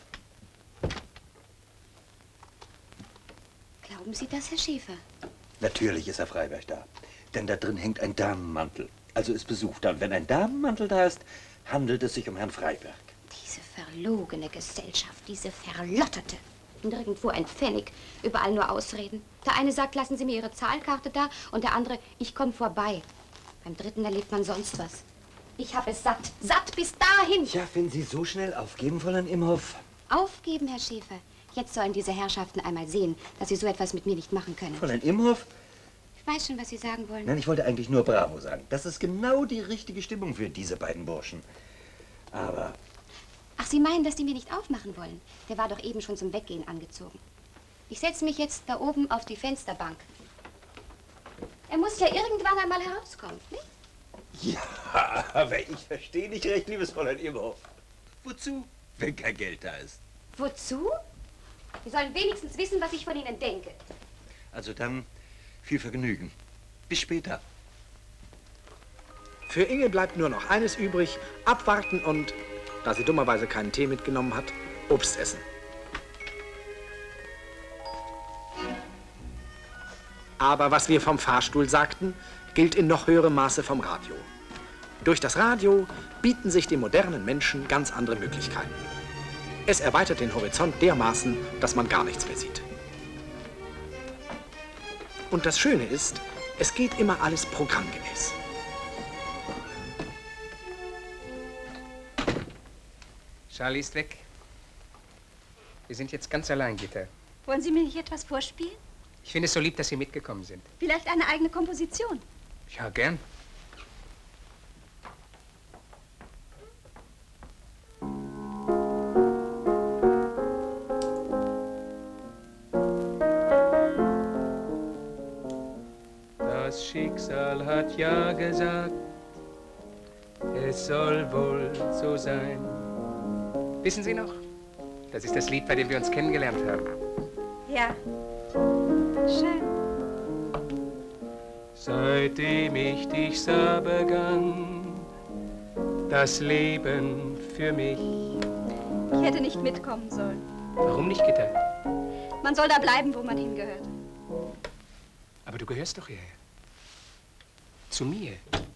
Glauben Sie das, Herr Schäfer? Natürlich ist Herr Freiberg da, denn da drin hängt ein Damenmantel. Also ist Besuch da. Und wenn ein Damenmantel da ist, handelt es sich um Herrn Freiberg. Diese verlogene Gesellschaft, diese verlotterte. Nirgendwo ein Pfennig, überall nur Ausreden. Der eine sagt, lassen Sie mir Ihre Zahlkarte da, und der andere, ich komme vorbei. Beim dritten erlebt man sonst was. Ich habe es satt, satt bis dahin. Ja, wenn Sie so schnell aufgeben, Fräulein Imhoff. Aufgeben, Herr Schäfer. Jetzt sollen diese Herrschaften einmal sehen, dass sie so etwas mit mir nicht machen können. Fräulein Imhoff? Ich weiß schon, was Sie sagen wollen. Nein, ich wollte eigentlich nur Bravo sagen. Das ist genau die richtige Stimmung für diese beiden Burschen. Aber... Ach, Sie meinen, dass die mir nicht aufmachen wollen? Der war doch eben schon zum Weggehen angezogen. Ich setze mich jetzt da oben auf die Fensterbank. Er muss ja irgendwann einmal herauskommen, nicht? Ja, aber ich verstehe nicht recht, liebes Fräulein Imhoff. Wozu, wenn kein Geld da ist? Wozu? Sie sollen wenigstens wissen, was ich von Ihnen denke. Also dann viel Vergnügen. Bis später. Für Inge bleibt nur noch eines übrig, abwarten und, da sie dummerweise keinen Tee mitgenommen hat, Obst essen. Aber was wir vom Fahrstuhl sagten, gilt in noch höherem Maße vom Radio. Durch das Radio bieten sich dem modernen Menschen ganz andere Möglichkeiten. Es erweitert den Horizont dermaßen, dass man gar nichts mehr sieht. Und das Schöne ist, es geht immer alles programmgemäß. Charlie ist weg. Wir sind jetzt ganz allein, Gitta. Wollen Sie mir nicht etwas vorspielen? Ich finde es so lieb, dass Sie mitgekommen sind. Vielleicht eine eigene Komposition? Ja, gern. Das Schicksal hat ja gesagt, es soll wohl so sein. Wissen Sie noch? Das ist das Lied, bei dem wir uns kennengelernt haben. Ja. Schön. Seitdem ich dich sah, begann das Leben für mich. Ich hätte nicht mitkommen sollen. Warum nicht, Gitta? Man soll da bleiben, wo man hingehört. Aber du gehörst doch hierher. Zu mir.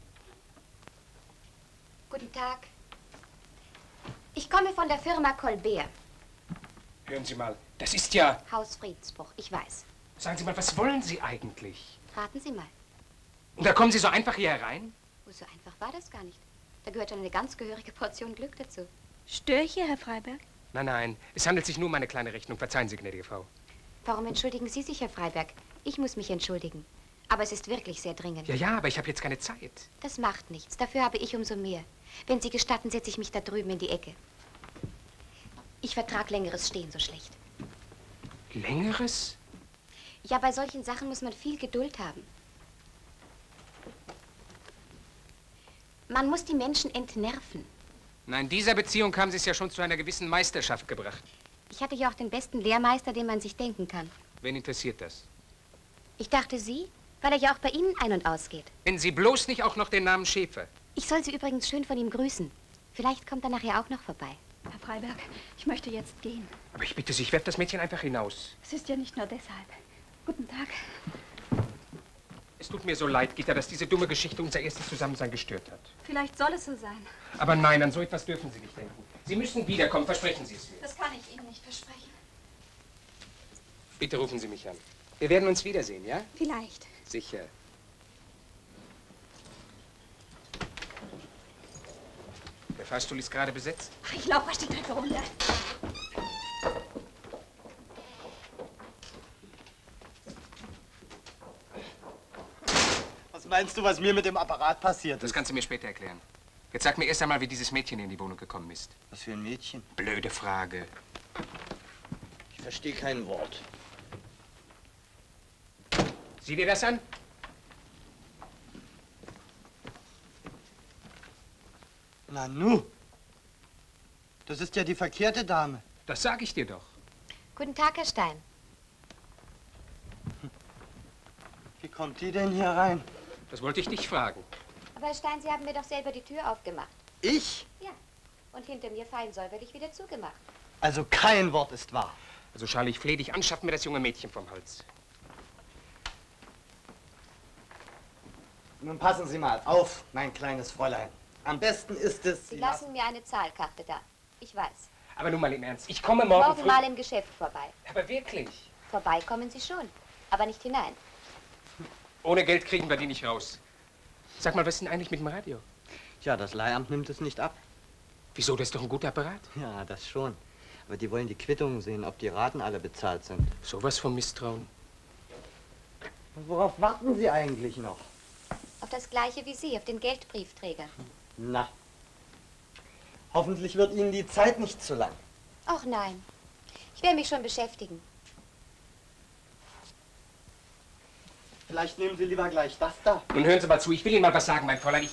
Guten Tag. Ich komme von der Firma Colbert. Hören Sie mal, das ist ja... Haus Friedensbruch, ich weiß. Sagen Sie mal, was wollen Sie eigentlich? Raten Sie mal. Und da kommen Sie so einfach hier herein? Oh, so einfach war das gar nicht. Da gehört schon eine ganz gehörige Portion Glück dazu. Störe ich hier, Herr Freiberg? Nein, nein, es handelt sich nur um eine kleine Rechnung. Verzeihen Sie, gnädige Frau. Warum entschuldigen Sie sich, Herr Freiberg? Ich muss mich entschuldigen. Aber es ist wirklich sehr dringend. Ja, ja, aber ich habe jetzt keine Zeit. Das macht nichts. Dafür habe ich umso mehr. Wenn Sie gestatten, setze ich mich da drüben in die Ecke. Ich vertrag längeres Stehen so schlecht. Längeres? Ja, bei solchen Sachen muss man viel Geduld haben. Man muss die Menschen entnerven. Na, in dieser Beziehung haben Sie es ja schon zu einer gewissen Meisterschaft gebracht. Ich hatte ja auch den besten Lehrmeister, den man sich denken kann. Wen interessiert das? Ich dachte Sie, weil er ja auch bei Ihnen ein- und ausgeht. Nennen Sie bloß nicht auch noch den Namen Schäfer. Ich soll Sie übrigens schön von ihm grüßen. Vielleicht kommt er nachher auch noch vorbei. Herr Freiberg, ich möchte jetzt gehen. Aber ich bitte Sie, ich werfe das Mädchen einfach hinaus. Es ist ja nicht nur deshalb. Guten Tag. Es tut mir so leid, Gitta, dass diese dumme Geschichte unser erstes Zusammensein gestört hat. Vielleicht soll es so sein. Aber nein, an so etwas dürfen Sie nicht denken. Sie müssen wiederkommen, versprechen Sie es mir. Das kann ich Ihnen nicht versprechen. Bitte rufen Sie mich an. Wir werden uns wiedersehen, ja? Vielleicht. Sicher. Der Fahrstuhl ist gerade besetzt. Ach, ich laufe rasch die Treppe runter. Was meinst du, was mir mit dem Apparat passiert ist? Das kannst du mir später erklären. Jetzt sag mir erst einmal, wie dieses Mädchen in die Wohnung gekommen ist. Was für ein Mädchen? Blöde Frage. Ich verstehe kein Wort. Sieh dir das an. Na nu. Das ist ja die verkehrte Dame. Das sag ich dir doch. Guten Tag, Herr Stein. Wie kommt die denn hier rein? Das wollte ich dich fragen. Aber Herr Stein, Sie haben mir doch selber die Tür aufgemacht. Ich? Ja. Und hinter mir fein säuberlich wieder zugemacht. Also kein Wort ist wahr. Also, Charlie, ich flehe dich an, schaff mir das junge Mädchen vom Hals. Nun passen Sie mal auf, mein kleines Fräulein. Am besten ist es... Sie lassen mir eine Zahlkarte da. Ich weiß. Aber nun mal im Ernst, ich komme morgen früh... mal im Geschäft vorbei. Aber wirklich? Vorbei kommen Sie schon, aber nicht hinein. Ohne Geld kriegen wir die nicht raus. Sag mal, was ist denn eigentlich mit dem Radio? Tja, das Leihamt nimmt es nicht ab. Wieso, das ist doch ein guter Apparat. Ja, das schon. Aber die wollen die Quittungen sehen, ob die Raten alle bezahlt sind. Sowas vom Misstrauen. Worauf warten Sie eigentlich noch? Auf das Gleiche wie Sie, auf den Geldbriefträger. Na. Hoffentlich wird Ihnen die Zeit nicht zu lang. Ach nein, ich werde mich schon beschäftigen. Vielleicht nehmen Sie lieber gleich das da. Nun hören Sie mal zu, ich will Ihnen mal was sagen, mein Fräulein.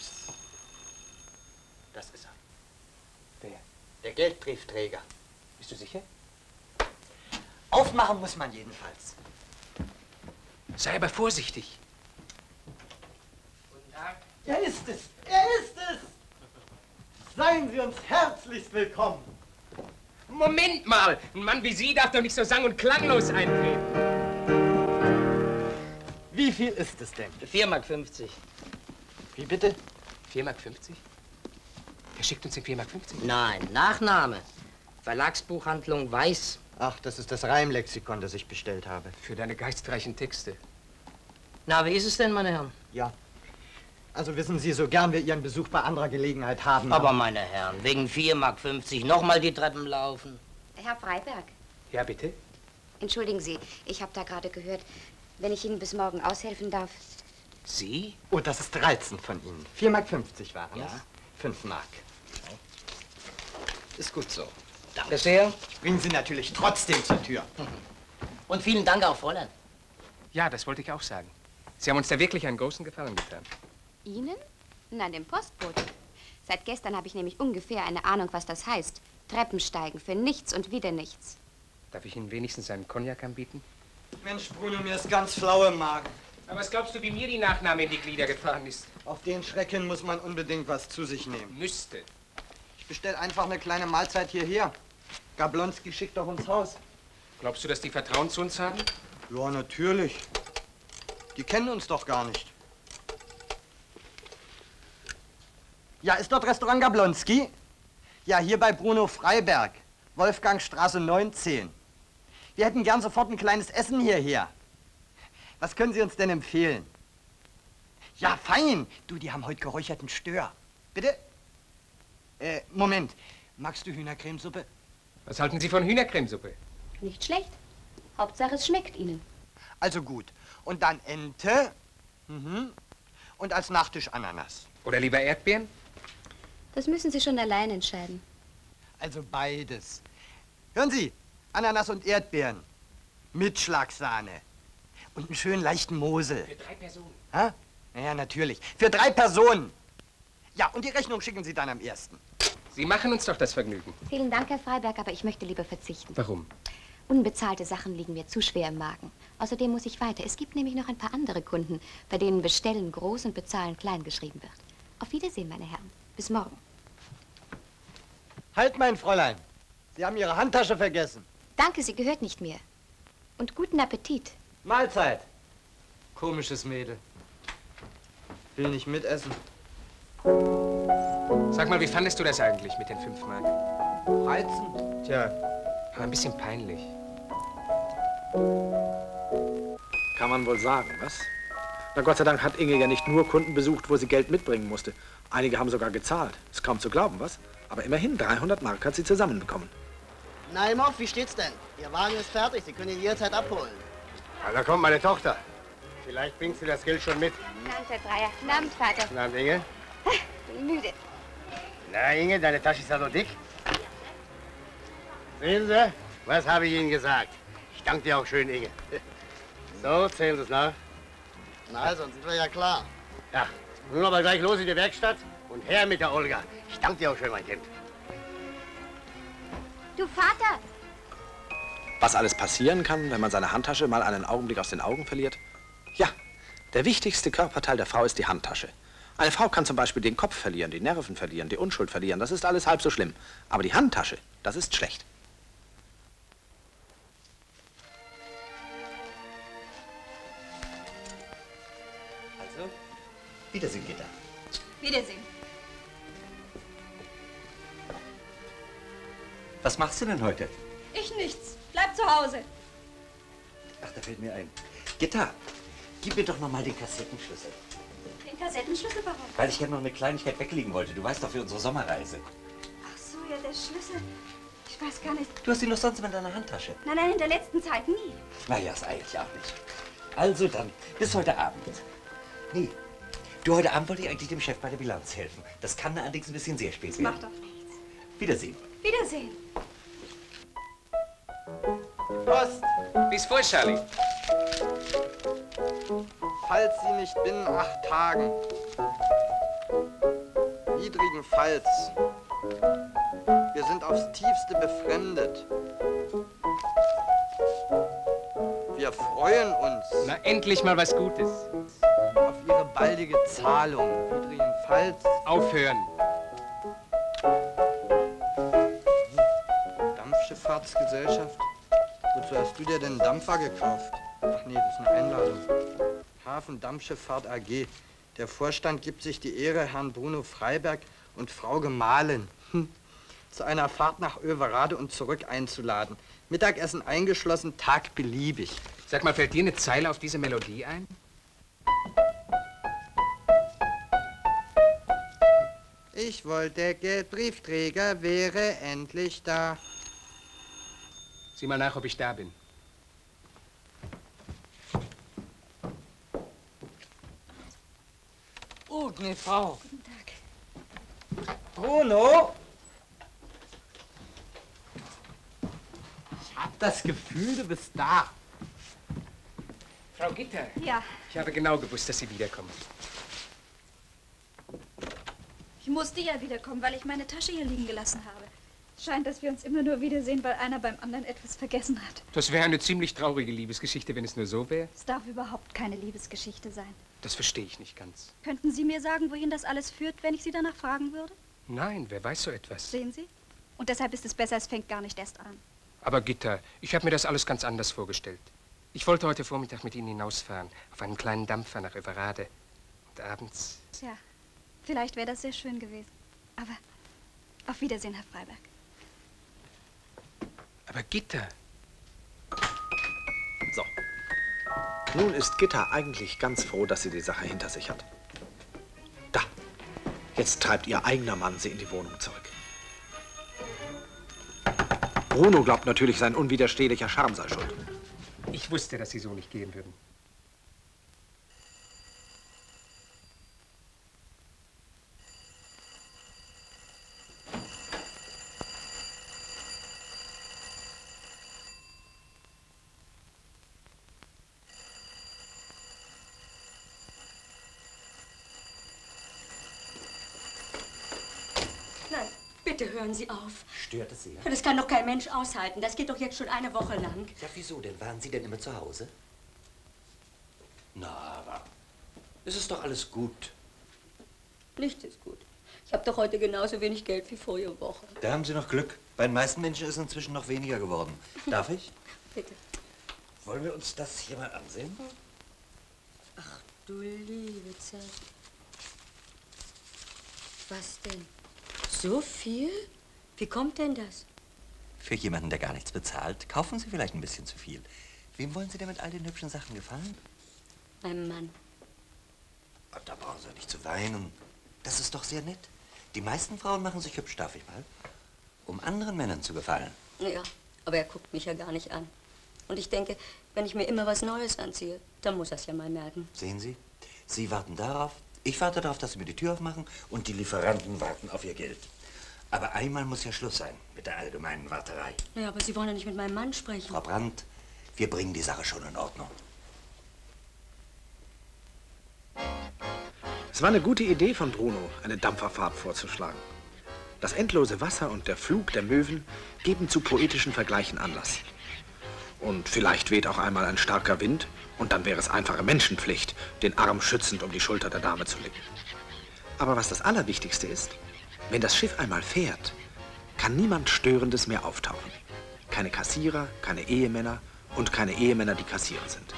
Das ist er. Wer? Der Geldbriefträger. Bist du sicher? Aufmachen muss man jedenfalls. Sei aber vorsichtig. Guten Tag. Er ist es! Er ist es! Seien Sie uns herzlichst willkommen. Moment mal! Ein Mann wie Sie darf doch nicht so sang- und klanglos eintreten. Wie viel ist es denn? 4,50 Mark. Wie bitte? 4,50 Mark? Er schickt uns den 4,50 Mark? Nein, Nachname. Verlagsbuchhandlung Weiß. Ach, das ist das Reimlexikon, das ich bestellt habe. Für deine geistreichen Texte. Na, wie ist es denn, meine Herren? Ja. Also wissen Sie, so gern wir Ihren Besuch bei anderer Gelegenheit haben. Aber meine Herren, wegen 4,50 Mark noch mal die Treppen laufen. Herr Freiberg, Ja, bitte? entschuldigen Sie, ich habe da gerade gehört, wenn ich Ihnen bis morgen aushelfen darf. Sie? Oh, das ist 13 von Ihnen. 4,50 Mark waren Ja. es. 5 Mark. Ist gut so. Danke sehr. Ich bringe Sie natürlich trotzdem zur Tür. Und vielen Dank auch, Fräulein. Ja, das wollte ich auch sagen. Sie haben uns da wirklich einen großen Gefallen getan. Ihnen? Nein, dem Postboten. Seit gestern habe ich nämlich ungefähr eine Ahnung, was das heißt. Treppensteigen für nichts und wieder nichts. Darf ich Ihnen wenigstens einen Cognac anbieten? Mensch, Bruno, mir ist ganz flau im Magen. Aber was glaubst du, wie mir die Nachname in die Glieder gefahren ist? Auf den Schreck hin muss man unbedingt was zu sich nehmen. Müsste. Ich bestell einfach eine kleine Mahlzeit hierher. Gablonski schickt doch ins Haus. Glaubst du, dass die Vertrauen zu uns haben? Ja, natürlich. Die kennen uns doch gar nicht. Ja, ist dort Restaurant Gablonski? Ja, hier bei Bruno Freiberg. Wolfgangstraße 19. Wir hätten gern sofort ein kleines Essen hierher. Was können Sie uns denn empfehlen? Ja, fein. Du, die haben heute geräucherten Stör. Bitte? Moment. Magst du Hühnercremesuppe? Was halten Sie von Hühnercremesuppe? Nicht schlecht. Hauptsache, es schmeckt Ihnen. Also gut. Und dann Ente. Mhm. Und als Nachtisch Ananas. Oder lieber Erdbeeren? Das müssen Sie schon allein entscheiden. Also beides. Hören Sie, Ananas und Erdbeeren. Mit Schlagsahne. Und einen schönen leichten Mosel. Für 3 Personen. Ha? Naja, natürlich. Für 3 Personen. Ja, und die Rechnung schicken Sie dann am 1. Sie machen uns doch das Vergnügen. Vielen Dank, Herr Freiberg, aber ich möchte lieber verzichten. Warum? Unbezahlte Sachen liegen mir zu schwer im Magen. Außerdem muss ich weiter. Es gibt nämlich noch ein paar andere Kunden, bei denen Bestellen groß und Bezahlen klein geschrieben wird. Auf Wiedersehen, meine Herren. Bis morgen. Halt, mein Fräulein. Sie haben Ihre Handtasche vergessen. Danke, sie gehört nicht mir. Und guten Appetit. Mahlzeit. Komisches Mädel. Will nicht mitessen. Sag mal, wie fandest du das eigentlich mit den 5 Mark? Reizend. Tja, ein bisschen peinlich. Kann man wohl sagen, was? Na Gott sei Dank hat Inge ja nicht nur Kunden besucht, wo sie Geld mitbringen musste. Einige haben sogar gezahlt. Ist kaum zu glauben, was? Aber immerhin 300 Mark hat sie zusammenbekommen. Na, Imhoff, wie steht's denn? Ihr Wagen ist fertig, Sie können ihn jederzeit abholen. Ja, da kommt meine Tochter. Vielleicht bringt sie das Geld schon mit. Guten Abend, Herr Dreier. Guten Abend, Vater. Guten Abend, Inge. Bin müde. Na, Inge, deine Tasche ist ja so dick. Sehen Sie, was habe ich Ihnen gesagt? Ich danke dir auch schön, Inge. So, zählen Sie es nach. Na, sonst sind wir ja klar. Ja, nun aber gleich los in die Werkstatt und her mit der Olga. Ich danke dir auch schön, mein Kind. Du, Vater! Was alles passieren kann, wenn man seine Handtasche mal einen Augenblick aus den Augen verliert? Ja, der wichtigste Körperteil der Frau ist die Handtasche. Eine Frau kann zum Beispiel den Kopf verlieren, die Nerven verlieren, die Unschuld verlieren. Das ist alles halb so schlimm. Aber die Handtasche, das ist schlecht. Also, Wiedersehen, Gitta. Wiedersehen. Was machst du denn heute? Ich nichts. Bleib zu Hause. Ach, da fällt mir ein. Gitta, gib mir doch noch mal den Kassettenschlüssel. Den Kassettenschlüssel, warum? Weil ich ja noch eine Kleinigkeit weglegen wollte. Du weißt doch, für unsere Sommerreise. Ach so, ja, der Schlüssel. Ich weiß gar nicht. Du hast ihn doch sonst immer in deiner Handtasche. Nein, nein, in der letzten Zeit nie. Naja, das eilt ja auch nicht. Also dann, bis heute Abend. Nee, du, heute Abend wollte ich eigentlich dem Chef bei der Bilanz helfen. Das kann allerdings ein bisschen sehr spät Das werden. macht doch nichts. Wiedersehen. Wiedersehen. Post! Bis voll, Charlie. falls Sie nicht binnen 8 Tagen widrigenfalls, wir sind aufs Tiefste befremdet. Wir freuen uns. Na, endlich mal was Gutes. Auf Ihre baldige Zahlung. Widrigenfalls. Aufhören. Dampfschifffahrtsgesellschaft? Wozu hast du dir denn einen Dampfer gekauft? Ach nee, das ist eine Einladung. Hafendampfschifffahrt AG. Der Vorstand gibt sich die Ehre, Herrn Bruno Freiberg und Frau Gemahlin zu einer Fahrt nach Oeverade und zurück einzuladen. Mittagessen eingeschlossen, tagbeliebig. Sag mal, fällt dir eine Zeile auf diese Melodie ein? Ich wollte Geldbriefträger, wäre endlich da. Sieh mal nach, ob ich da bin. Guten Frau. Guten Tag. Bruno? Ich hab das Gefühl, du bist da. Frau Gitter. Ja. Ich habe genau gewusst, dass Sie wiederkommen. Ich musste ja wiederkommen, weil ich meine Tasche hier liegen gelassen habe. Es scheint, dass wir uns immer nur wiedersehen, weil einer beim anderen etwas vergessen hat. Das wäre eine ziemlich traurige Liebesgeschichte, wenn es nur so wäre. Es darf überhaupt keine Liebesgeschichte sein. Das verstehe ich nicht ganz. Könnten Sie mir sagen, wohin das alles führt, wenn ich Sie danach fragen würde? Nein, wer weiß so etwas. Sehen Sie? Und deshalb ist es besser, es fängt gar nicht erst an. Aber Gitter, ich habe mir das alles ganz anders vorgestellt. Ich wollte heute Vormittag mit Ihnen hinausfahren, auf einem kleinen Dampfer nach Oeverade. Und abends... Tja, vielleicht wäre das sehr schön gewesen. Aber auf Wiedersehen, Herr Freiberg. Aber Gitter... So. Nun ist Gitter eigentlich ganz froh, dass sie die Sache hinter sich hat. Da. Jetzt treibt ihr eigener Mann sie in die Wohnung zurück. Bruno glaubt natürlich, sein unwiderstehlicher Charme sei schuld. Ich wusste, dass Sie so nicht gehen würden. Nein, bitte hören Sie auf. Stört es Sie? Das kann doch kein Mensch aushalten. Das geht doch jetzt schon eine Woche lang. Ja, wieso denn? Waren Sie denn immer zu Hause? Na, aber es ist doch alles gut. Nichts ist gut. Ich habe doch heute genauso wenig Geld wie vorige Woche. Da haben Sie noch Glück. Bei den meisten Menschen ist inzwischen noch weniger geworden. Darf ich? Bitte. Wollen wir uns das hier mal ansehen? Ach, du liebe Zeit. Was denn? So viel? Wie kommt denn das? Für jemanden, der gar nichts bezahlt, kaufen Sie vielleicht ein bisschen zu viel. Wem wollen Sie denn mit all den hübschen Sachen gefallen? Meinem Mann. Ach, da brauchen Sie nicht zu weinen. Das ist doch sehr nett. Die meisten Frauen machen sich hübsch, darf ich mal, um anderen Männern zu gefallen. Ja, aber er guckt mich ja gar nicht an. Und ich denke, wenn ich mir immer was Neues anziehe, dann muss er es ja mal merken. Sehen Sie? Sie warten darauf, ich warte darauf, dass Sie mir die Tür aufmachen und die Lieferanten warten auf ihr Geld. Aber einmal muss ja Schluss sein mit der allgemeinen Warterei. Ja, aber Sie wollen ja nicht mit meinem Mann sprechen. Frau Brandt, wir bringen die Sache schon in Ordnung. Es war eine gute Idee von Bruno, eine Dampferfahrt vorzuschlagen. Das endlose Wasser und der Flug der Möwen geben zu poetischen Vergleichen Anlass. Und vielleicht weht auch einmal ein starker Wind und dann wäre es einfache Menschenpflicht, den Arm schützend um die Schulter der Dame zu legen. Aber was das Allerwichtigste ist, wenn das Schiff einmal fährt, kann niemand Störendes mehr auftauchen. Keine Kassierer, keine Ehemänner und keine Ehemänner, die Kassierer sind.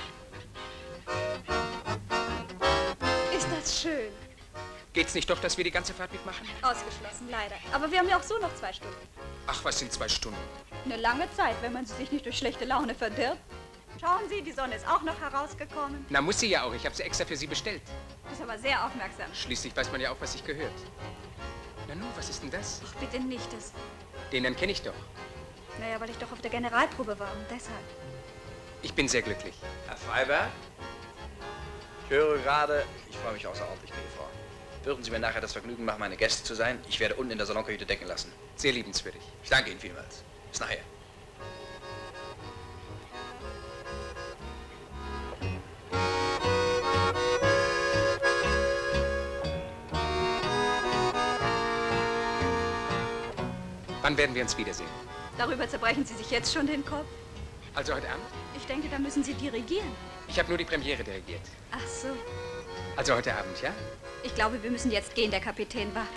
Ist das schön. Geht's nicht doch, dass wir die ganze Fahrt mitmachen? Ausgeschlossen, leider. Aber wir haben ja auch so noch 2 Stunden. Ach, was sind 2 Stunden? Eine lange Zeit, wenn man sie sich nicht durch schlechte Laune verdirbt. Schauen Sie, die Sonne ist auch noch herausgekommen. Na, muss sie ja auch. Ich habe sie extra für Sie bestellt. Ist aber sehr aufmerksam. Schließlich weiß man ja auch, was sich gehört. Na nun, was ist denn das? Ach, bitte nicht. Den dann kenne ich doch. Naja, weil ich doch auf der Generalprobe war und deshalb. Ich bin sehr glücklich. Herr Freiberg? Ich höre gerade, ich freue mich außerordentlich, liebe Frau. Würden Sie mir nachher das Vergnügen machen, meine Gäste zu sein? Ich werde unten in der Salonkajüte decken lassen. Sehr liebenswürdig. Ich danke Ihnen vielmals. Bis nachher. Wann werden wir uns wiedersehen? Darüber zerbrechen Sie sich jetzt schon den Kopf. Also heute Abend? Ich denke, da müssen Sie dirigieren. Ich habe nur die Premiere dirigiert. Ach so. Also heute Abend, ja? Ich glaube, wir müssen jetzt gehen. Der Kapitän wartet.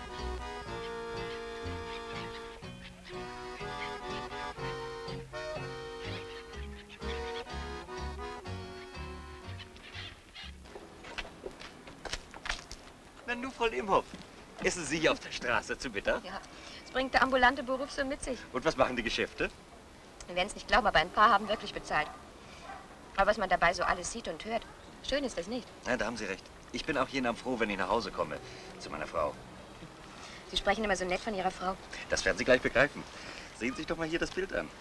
Na nun, Frau Lehmhoff, essen Sie hier auf der Straße zu Mittag? Ja, das bringt der ambulante Beruf so mit sich. Und was machen die Geschäfte? Wir werden es nicht glauben, aber ein paar haben wirklich bezahlt. Aber was man dabei so alles sieht und hört, schön ist das nicht. Ja, da haben Sie recht. Ich bin auch jeden Abend froh, wenn ich nach Hause komme, zu meiner Frau. Sie sprechen immer so nett von Ihrer Frau. Das werden Sie gleich begreifen. Sehen Sie sich doch mal hier das Bild an.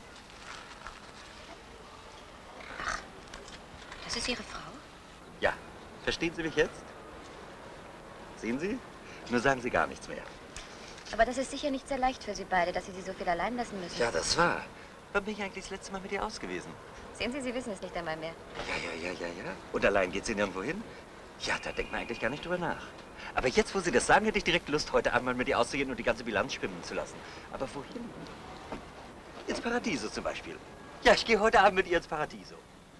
Das ist Ihre Frau? Ja, verstehen Sie mich jetzt? Sehen Sie? Nur sagen Sie gar nichts mehr. Aber das ist sicher nicht sehr leicht für Sie beide, dass Sie sie so viel allein lassen müssen. Ja, das war. Wann bin ich eigentlich das letzte Mal mit ihr aus gewesen? Sehen Sie, Sie wissen es nicht einmal mehr. Ja. Und allein geht sie nirgendwo hin? Ja, da denkt man eigentlich gar nicht drüber nach. Aber jetzt, wo Sie das sagen, hätte ich direkt Lust, heute Abend mal mit ihr auszugehen und die ganze Bilanz schwimmen zu lassen. Aber wohin? Ins Paradiso zum Beispiel. Ja, ich gehe heute Abend mit ihr ins Paradiso.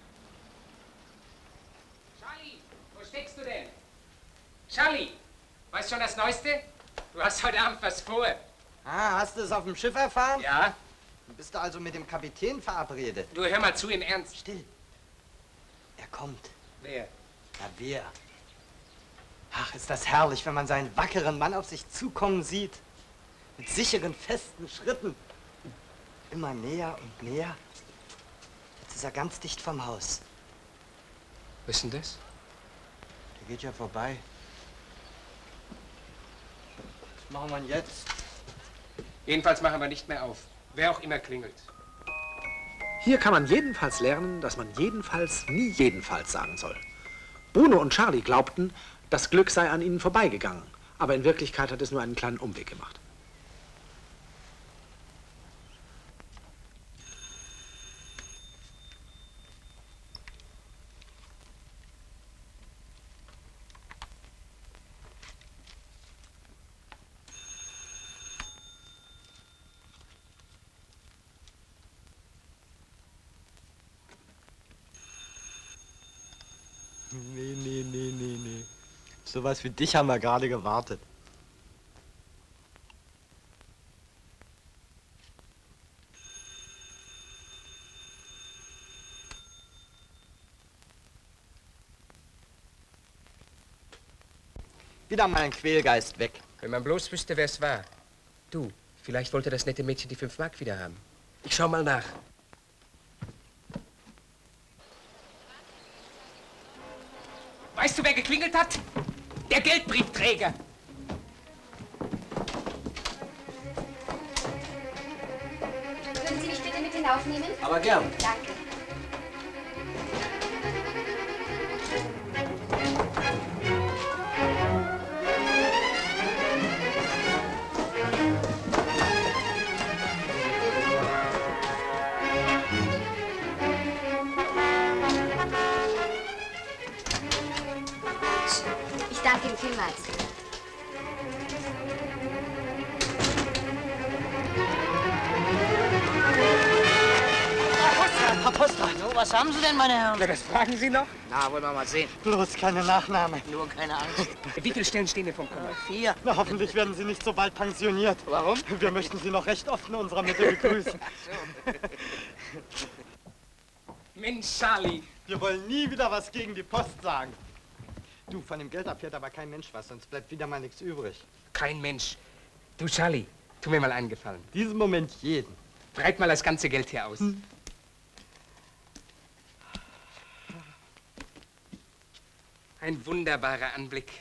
Charlie, wo steckst du denn? Charlie, weißt schon das Neueste? Du hast heute Abend was vor. Ah, hast du es auf dem Schiff erfahren? Ja. Bist du also mit dem Kapitän verabredet? Du, hör mal zu, im Ernst. Still. Er kommt. Wer? Na, wer? Ach, ist das herrlich, wenn man seinen wackeren Mann auf sich zukommen sieht. Mit sicheren, festen Schritten. Immer näher und näher. Jetzt ist er ganz dicht vom Haus. Was ist denn das? Der geht ja vorbei. Was machen wir jetzt? Jedenfalls machen wir nicht mehr auf. Wer auch immer klingelt. Hier kann man jedenfalls lernen, dass man jedenfalls nie jedenfalls sagen soll. Bruno und Charlie glaubten, das Glück sei an ihnen vorbeigegangen. Aber in Wirklichkeit hat es nur einen kleinen Umweg gemacht. Nee. So was wie dich haben wir gerade gewartet. Wieder mal ein Quälgeist weg. Wenn man bloß wüsste, wer es war. Du, vielleicht wollte das nette Mädchen die 5 Mark wieder haben. Ich schau mal nach. Weißt du, wer geklingelt hat? Der Geldbriefträger. Würden Sie mich bitte mit hinaufnehmen? Aber gern. Danke. Ich danke Ihnen vielmals. Herr Poster, was haben Sie denn, meine Herren? Na, das fragen Sie noch? Na, wollen wir mal sehen. Bloß keine Nachname. Nur keine Angst. Wie viele Stellen stehen denn vom Kummer? 4. Na, hoffentlich werden Sie nicht so bald pensioniert. Warum? Wir möchten Sie noch recht oft in unserer Mitte begrüßen. Mensch, Charlie. Wir wollen nie wieder was gegen die Post sagen. Du, von dem Geld abfährt aber kein Mensch was, sonst bleibt wieder mal nichts übrig. Kein Mensch. Du, Charlie, tu mir mal einen Gefallen. Diesen Moment jeden. Breit mal das ganze Geld hier aus. Ein wunderbarer Anblick.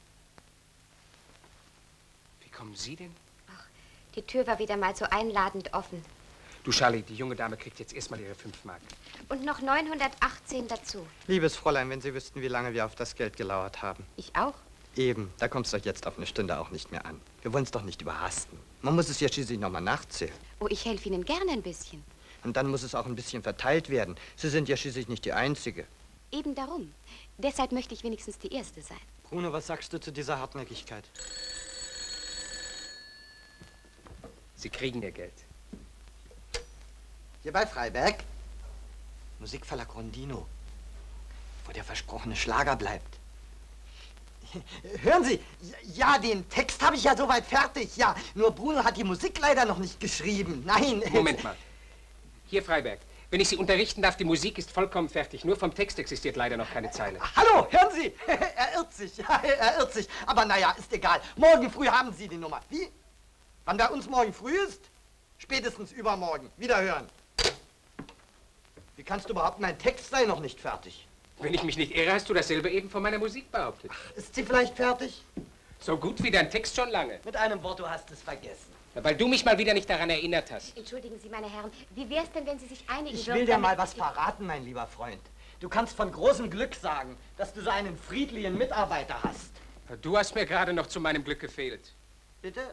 Wie kommen Sie denn? Die Tür war wieder mal so einladend offen. Du, Charlie, die junge Dame kriegt jetzt erstmal ihre 5 Mark. Und noch 918 dazu. Liebes Fräulein, wenn Sie wüssten, wie lange wir auf das Geld gelauert haben. Ich auch. Eben, da kommt es doch jetzt auf eine Stunde auch nicht mehr an. Wir wollen es doch nicht überhasten. Man muss es ja schließlich noch mal nachzählen. Oh, ich helfe Ihnen gerne ein bisschen. Und dann muss es auch ein bisschen verteilt werden. Sie sind ja schließlich nicht die Einzige. Eben darum. Deshalb möchte ich wenigstens die Erste sein. Bruno, was sagst du zu dieser Hartnäckigkeit? Sie kriegen Ihr Geld. Hier bei Freiberg. Musikverlag Rondino. Wo der versprochene Schlager bleibt. Hören Sie, ja, den Text habe ich ja soweit fertig, ja. Nur Bruno hat die Musik leider noch nicht geschrieben. Nein. Moment mal. Hier, Freiberg. Wenn ich Sie unterrichten darf, die Musik ist vollkommen fertig. Nur vom Text existiert leider noch keine Zeile. Hallo, hören Sie. Er irrt sich, ja, er irrt sich. Aber naja, ist egal. Morgen früh haben Sie die Nummer. Wie? Wann bei uns morgen früh ist? Spätestens übermorgen. Wiederhören. Wie kannst du behaupten, mein Text sei noch nicht fertig? Wenn ich mich nicht irre, hast du dasselbe eben von meiner Musik behauptet. Ach, ist sie vielleicht fertig? So gut wie dein Text schon lange. Mit einem Wort, du hast es vergessen. Ja, weil du mich mal wieder nicht daran erinnert hast. Entschuldigen Sie, meine Herren, wie wär's denn, wenn Sie sich einigen Ich würden, will dir damit mal was verraten, mein lieber Freund. Du kannst von großem Glück sagen, dass du so einen friedlichen Mitarbeiter hast. Du hast mir gerade noch zu meinem Glück gefehlt. Bitte?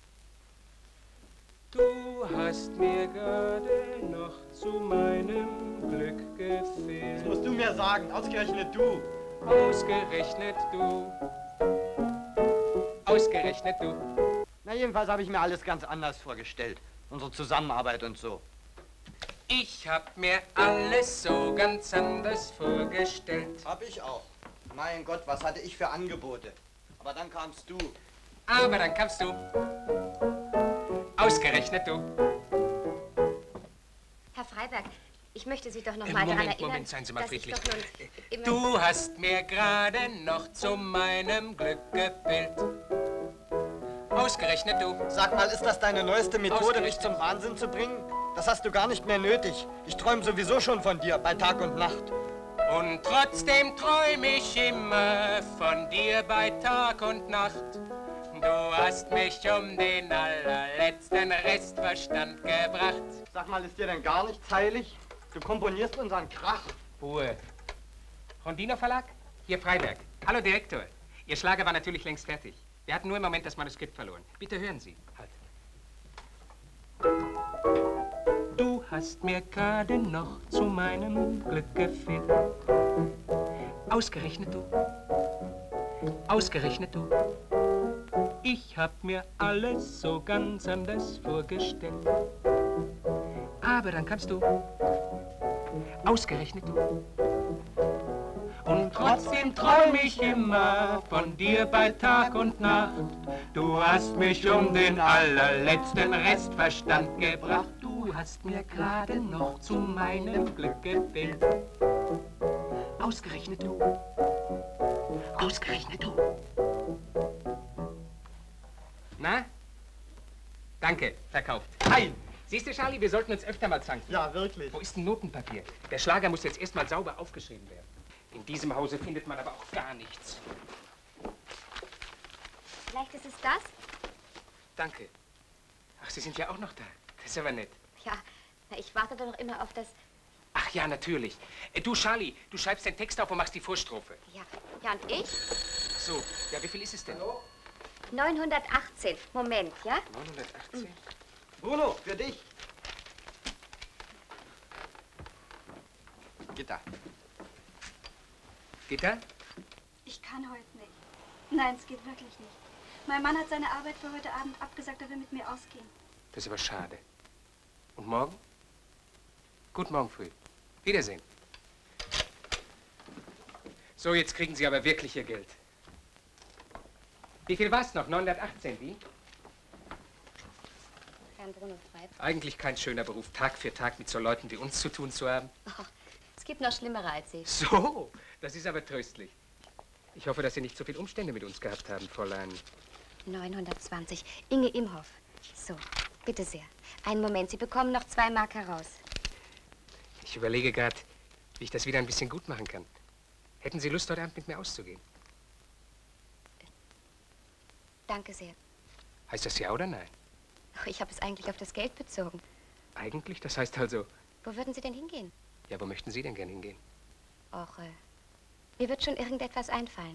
Du hast mir gerade noch zu meinem Glück gefehlt. Das musst du mir sagen, ausgerechnet du. Ausgerechnet du. Ausgerechnet du. Na, jedenfalls habe ich mir alles ganz anders vorgestellt. Unsere Zusammenarbeit und so. Ich hab mir alles so ganz anders vorgestellt. Hab ich auch. Mein Gott, was hatte ich für Angebote. Aber dann kamst du. Aber dann kamst du. Ausgerechnet du. Herr Freiberg, ich möchte Sie doch noch mal daran erinnern, Moment, seien Sie mal friedlich. immer Du hast mir gerade noch zu meinem Glück gefehlt. Ausgerechnet du. Sag mal, ist das deine neueste Methode, mich zum Wahnsinn zu bringen? Das hast du gar nicht mehr nötig. Ich träume sowieso schon von dir, bei Tag und Nacht. Und trotzdem träume ich immer von dir bei Tag und Nacht. Du hast mich um den allerletzten Restverstand gebracht. Sag mal, ist dir denn gar nichts heilig? Du komponierst unseren Krach. Ruhe. Rondino Verlag? Hier Freiberg. Hallo Direktor. Ihr Schlager war natürlich längst fertig. Wir hatten nur im Moment das Manuskript verloren. Bitte hören Sie. Halt. Du hast mir gerade noch zu meinem Glück gefehlt. Ausgerechnet du. Ausgerechnet du. Ich hab mir alles so ganz anders vorgestellt. Aber dann kannst du. Ausgerechnet du. Und trotzdem träum ich immer von dir bei Tag und Nacht. Du hast mich um den allerletzten Restverstand gebracht. Du hast mir gerade noch zu meinem Glück gefehlt. Ausgerechnet du. Ausgerechnet du. Na? Danke, verkauft. Nein! Siehst du, Charlie, wir sollten uns öfter mal zanken. Ja, wirklich. Wo ist denn Notenpapier? Der Schlager muss jetzt erst mal sauber aufgeschrieben werden. In diesem Hause findet man aber auch gar nichts. Vielleicht ist es das? Danke. Ach, Sie sind ja auch noch da. Das ist aber nett. Ja, na, ich warte doch noch immer auf das... Ach ja, natürlich. Du, Charlie, du schreibst den Text auf und machst die Vorstrophe. Ja, ja, und ich? So, ja, wie viel ist es denn? 918. Moment, ja? 918? Bruno, für dich. Gitter. Gitter? Ich kann heute nicht. Nein, es geht wirklich nicht. Mein Mann hat seine Arbeit für heute Abend abgesagt, er will mit mir ausgehen. Das ist aber schade. Und morgen? Gut, morgen früh. Wiedersehen. So, jetzt kriegen Sie aber wirklich Ihr Geld. Wie viel war's noch? 918, wie? Herrn Bruno Freiberg. Eigentlich kein schöner Beruf, Tag für Tag mit so Leuten wie uns zu tun zu haben. Oh, es gibt noch Schlimmere als Sie. So, das ist aber tröstlich. Ich hoffe, dass Sie nicht so viel Umstände mit uns gehabt haben, Fräulein. 920. Inge Imhoff. So, bitte sehr. Einen Moment, Sie bekommen noch 2 Mark heraus. Ich überlege gerade, wie ich das wieder ein bisschen gut machen kann. Hätten Sie Lust, heute Abend mit mir auszugehen? Danke sehr. Heißt das ja oder nein? Ach, ich habe es eigentlich auf das Geld bezogen. Eigentlich? Das heißt also... Wo würden Sie denn hingehen? Ja, wo möchten Sie denn gern hingehen? Och, mir wird schon irgendetwas einfallen.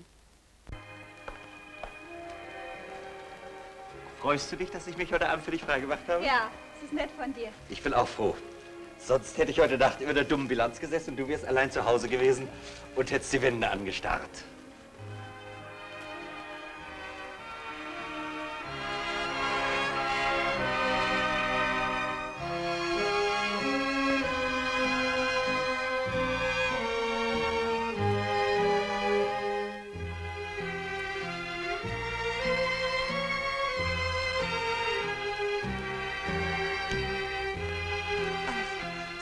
Freust du dich, dass ich mich heute Abend für dich freigemacht habe? Ja, es ist nett von dir. Ich bin auch froh. Sonst hätte ich heute Nacht über der dummen Bilanz gesessen und du wärst allein zu Hause gewesen und hättest die Wände angestarrt.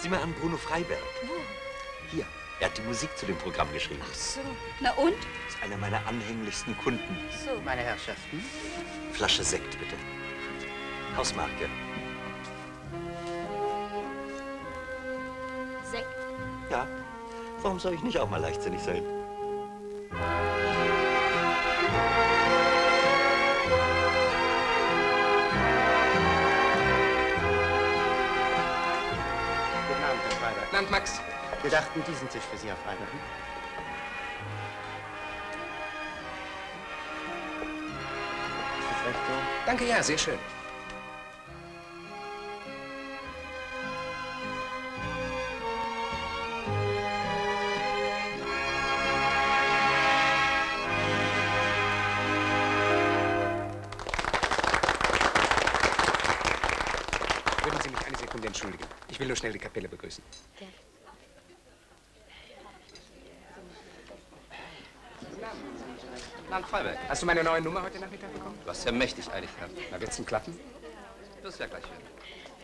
Sieh mal an Bruno Freiberg. Wo? Hier, er hat die Musik zu dem Programm geschrieben. Ach so. Na und? Das ist einer meiner anhänglichsten Kunden. So. Meine Herrschaften. Flasche Sekt, bitte. Hausmarke. Sekt? Ja. Warum soll ich nicht auch mal leichtsinnig sein? Guten Abend, Herr Freiberg. Guten Abend, Max. Wir dachten, diesen Tisch für Sie, Herr Freiberg. Ist das recht so? Danke, ja, sehr schön. Würden Sie mich eine Sekunde entschuldigen? Ich will nur schnell die Kapelle begrüßen. Ja. Land Freiberg. Hast du meine neue Nummer heute Nachmittag bekommen? Du hast ja mächtig eilig gehabt. Na, wird's denn klappen? Wirst ja gleich werden.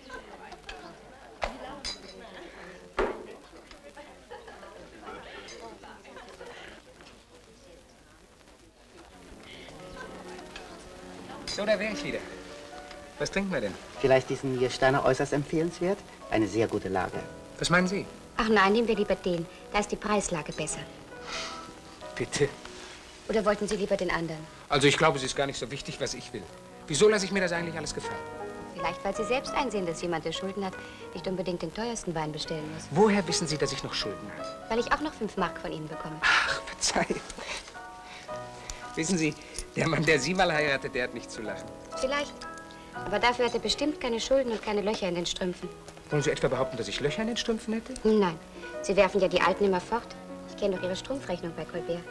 So, da wäre ich wieder. Was trinken wir denn? Vielleicht diesen Niersteiner äußerst empfehlenswert. Eine sehr gute Lage. Was meinen Sie? Ach nein, nehmen wir lieber den. Da ist die Preislage besser. Bitte. Oder wollten Sie lieber den anderen? Also ich glaube, es ist gar nicht so wichtig, was ich will. Wieso lasse ich mir das eigentlich alles gefallen? Vielleicht, weil Sie selbst einsehen, dass jemand, der Schulden hat, nicht unbedingt den teuersten Wein bestellen muss. Woher wissen Sie, dass ich noch Schulden habe? Weil ich auch noch 5 Mark von Ihnen bekomme. Ach, verzeih. Wissen Sie, der Mann, der Sie mal heiratet, der hat nicht zu lachen. Vielleicht. Aber dafür hat er bestimmt keine Schulden und keine Löcher in den Strümpfen. Wollen Sie etwa behaupten, dass ich Löcher in den Strümpfen hätte? Nein. Sie werfen ja die alten immer fort. Ich kenne doch Ihre Strumpfrechnung bei Colbert.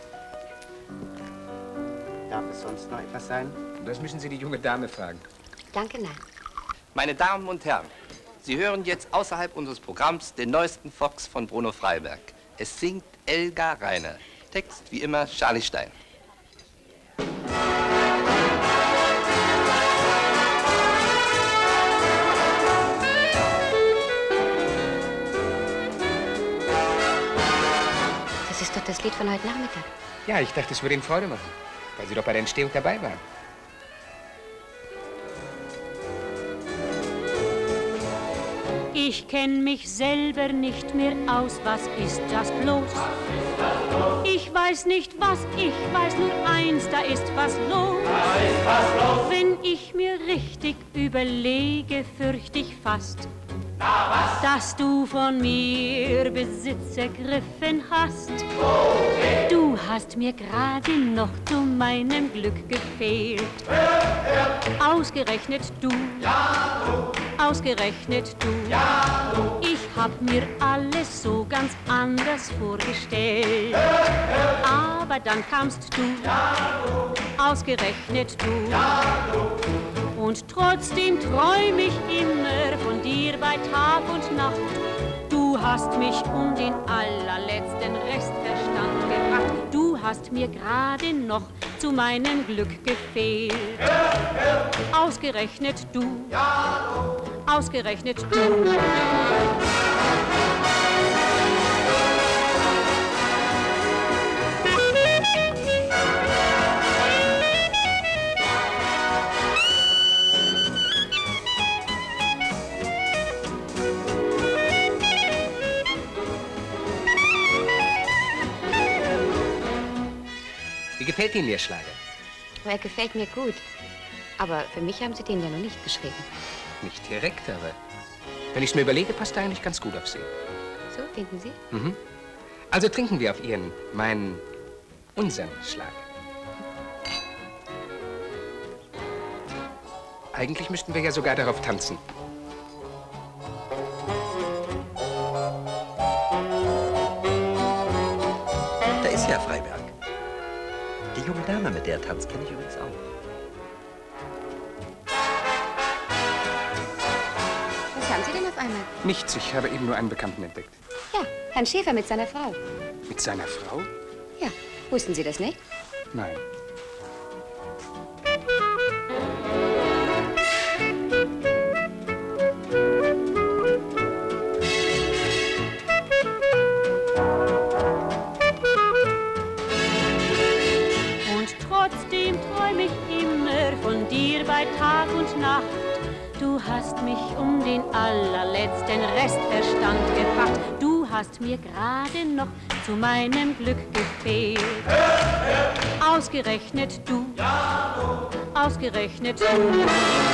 Darf es sonst noch etwas sein? Das müssen Sie die junge Dame fragen. Danke, nein. Meine Damen und Herren, Sie hören jetzt außerhalb unseres Programms den neuesten Fox von Bruno Freiberg. Es singt Elga Reiner. Text wie immer Charlie Stein. Das ist doch das Lied von heute Nachmittag. Ja, ich dachte, es würde Ihnen Freude machen, weil Sie doch bei der Entstehung dabei waren. Ich kenn mich selber nicht mehr aus, was ist das bloß? Ich weiß nicht, was ich weiß, nur eins, da ist was los. Wenn ich mir richtig überlege, fürcht ich fast, dass du von mir Besitz ergriffen hast. Du hast mir gerade noch zu meinem Glück gefehlt. Ausgerechnet du. Ausgerechnet du. Ich hab mir alles so ganz anders vorgestellt. Aber dann kamst du. Ausgerechnet du. Und trotzdem träum ich immer von dir bei Tag und Nacht. Du hast mich um den allerletzten Restverstand gebracht. Du hast mir gerade noch zu meinem Glück gefehlt. Ausgerechnet du. Ausgerechnet du. Wie gefällt Ihnen Ihr Schlager? Er gefällt mir gut. Aber für mich haben Sie den ja noch nicht geschrieben. Nicht direkt, aber wenn ich es mir überlege, passt er eigentlich ganz gut auf Sie. So, finden Sie? Mhm. Also trinken wir auf Ihren, meinen, unseren Schlager. Eigentlich müssten wir ja sogar darauf tanzen. Da ist ja Freiberg. Die junge Dame, mit der er tanzt, kenne ich übrigens auch. Was haben Sie denn auf einmal? Nichts, ich habe eben nur einen Bekannten entdeckt. Ja, Herrn Schäfer mit seiner Frau. Mit seiner Frau? Ja, wussten Sie das nicht? Nein. bei Tag und Nacht. Du hast mich um den allerletzten Restverstand gebracht. Du hast mir gerade noch zu meinem Glück gefehlt. Ausgerechnet du, ausgerechnet du.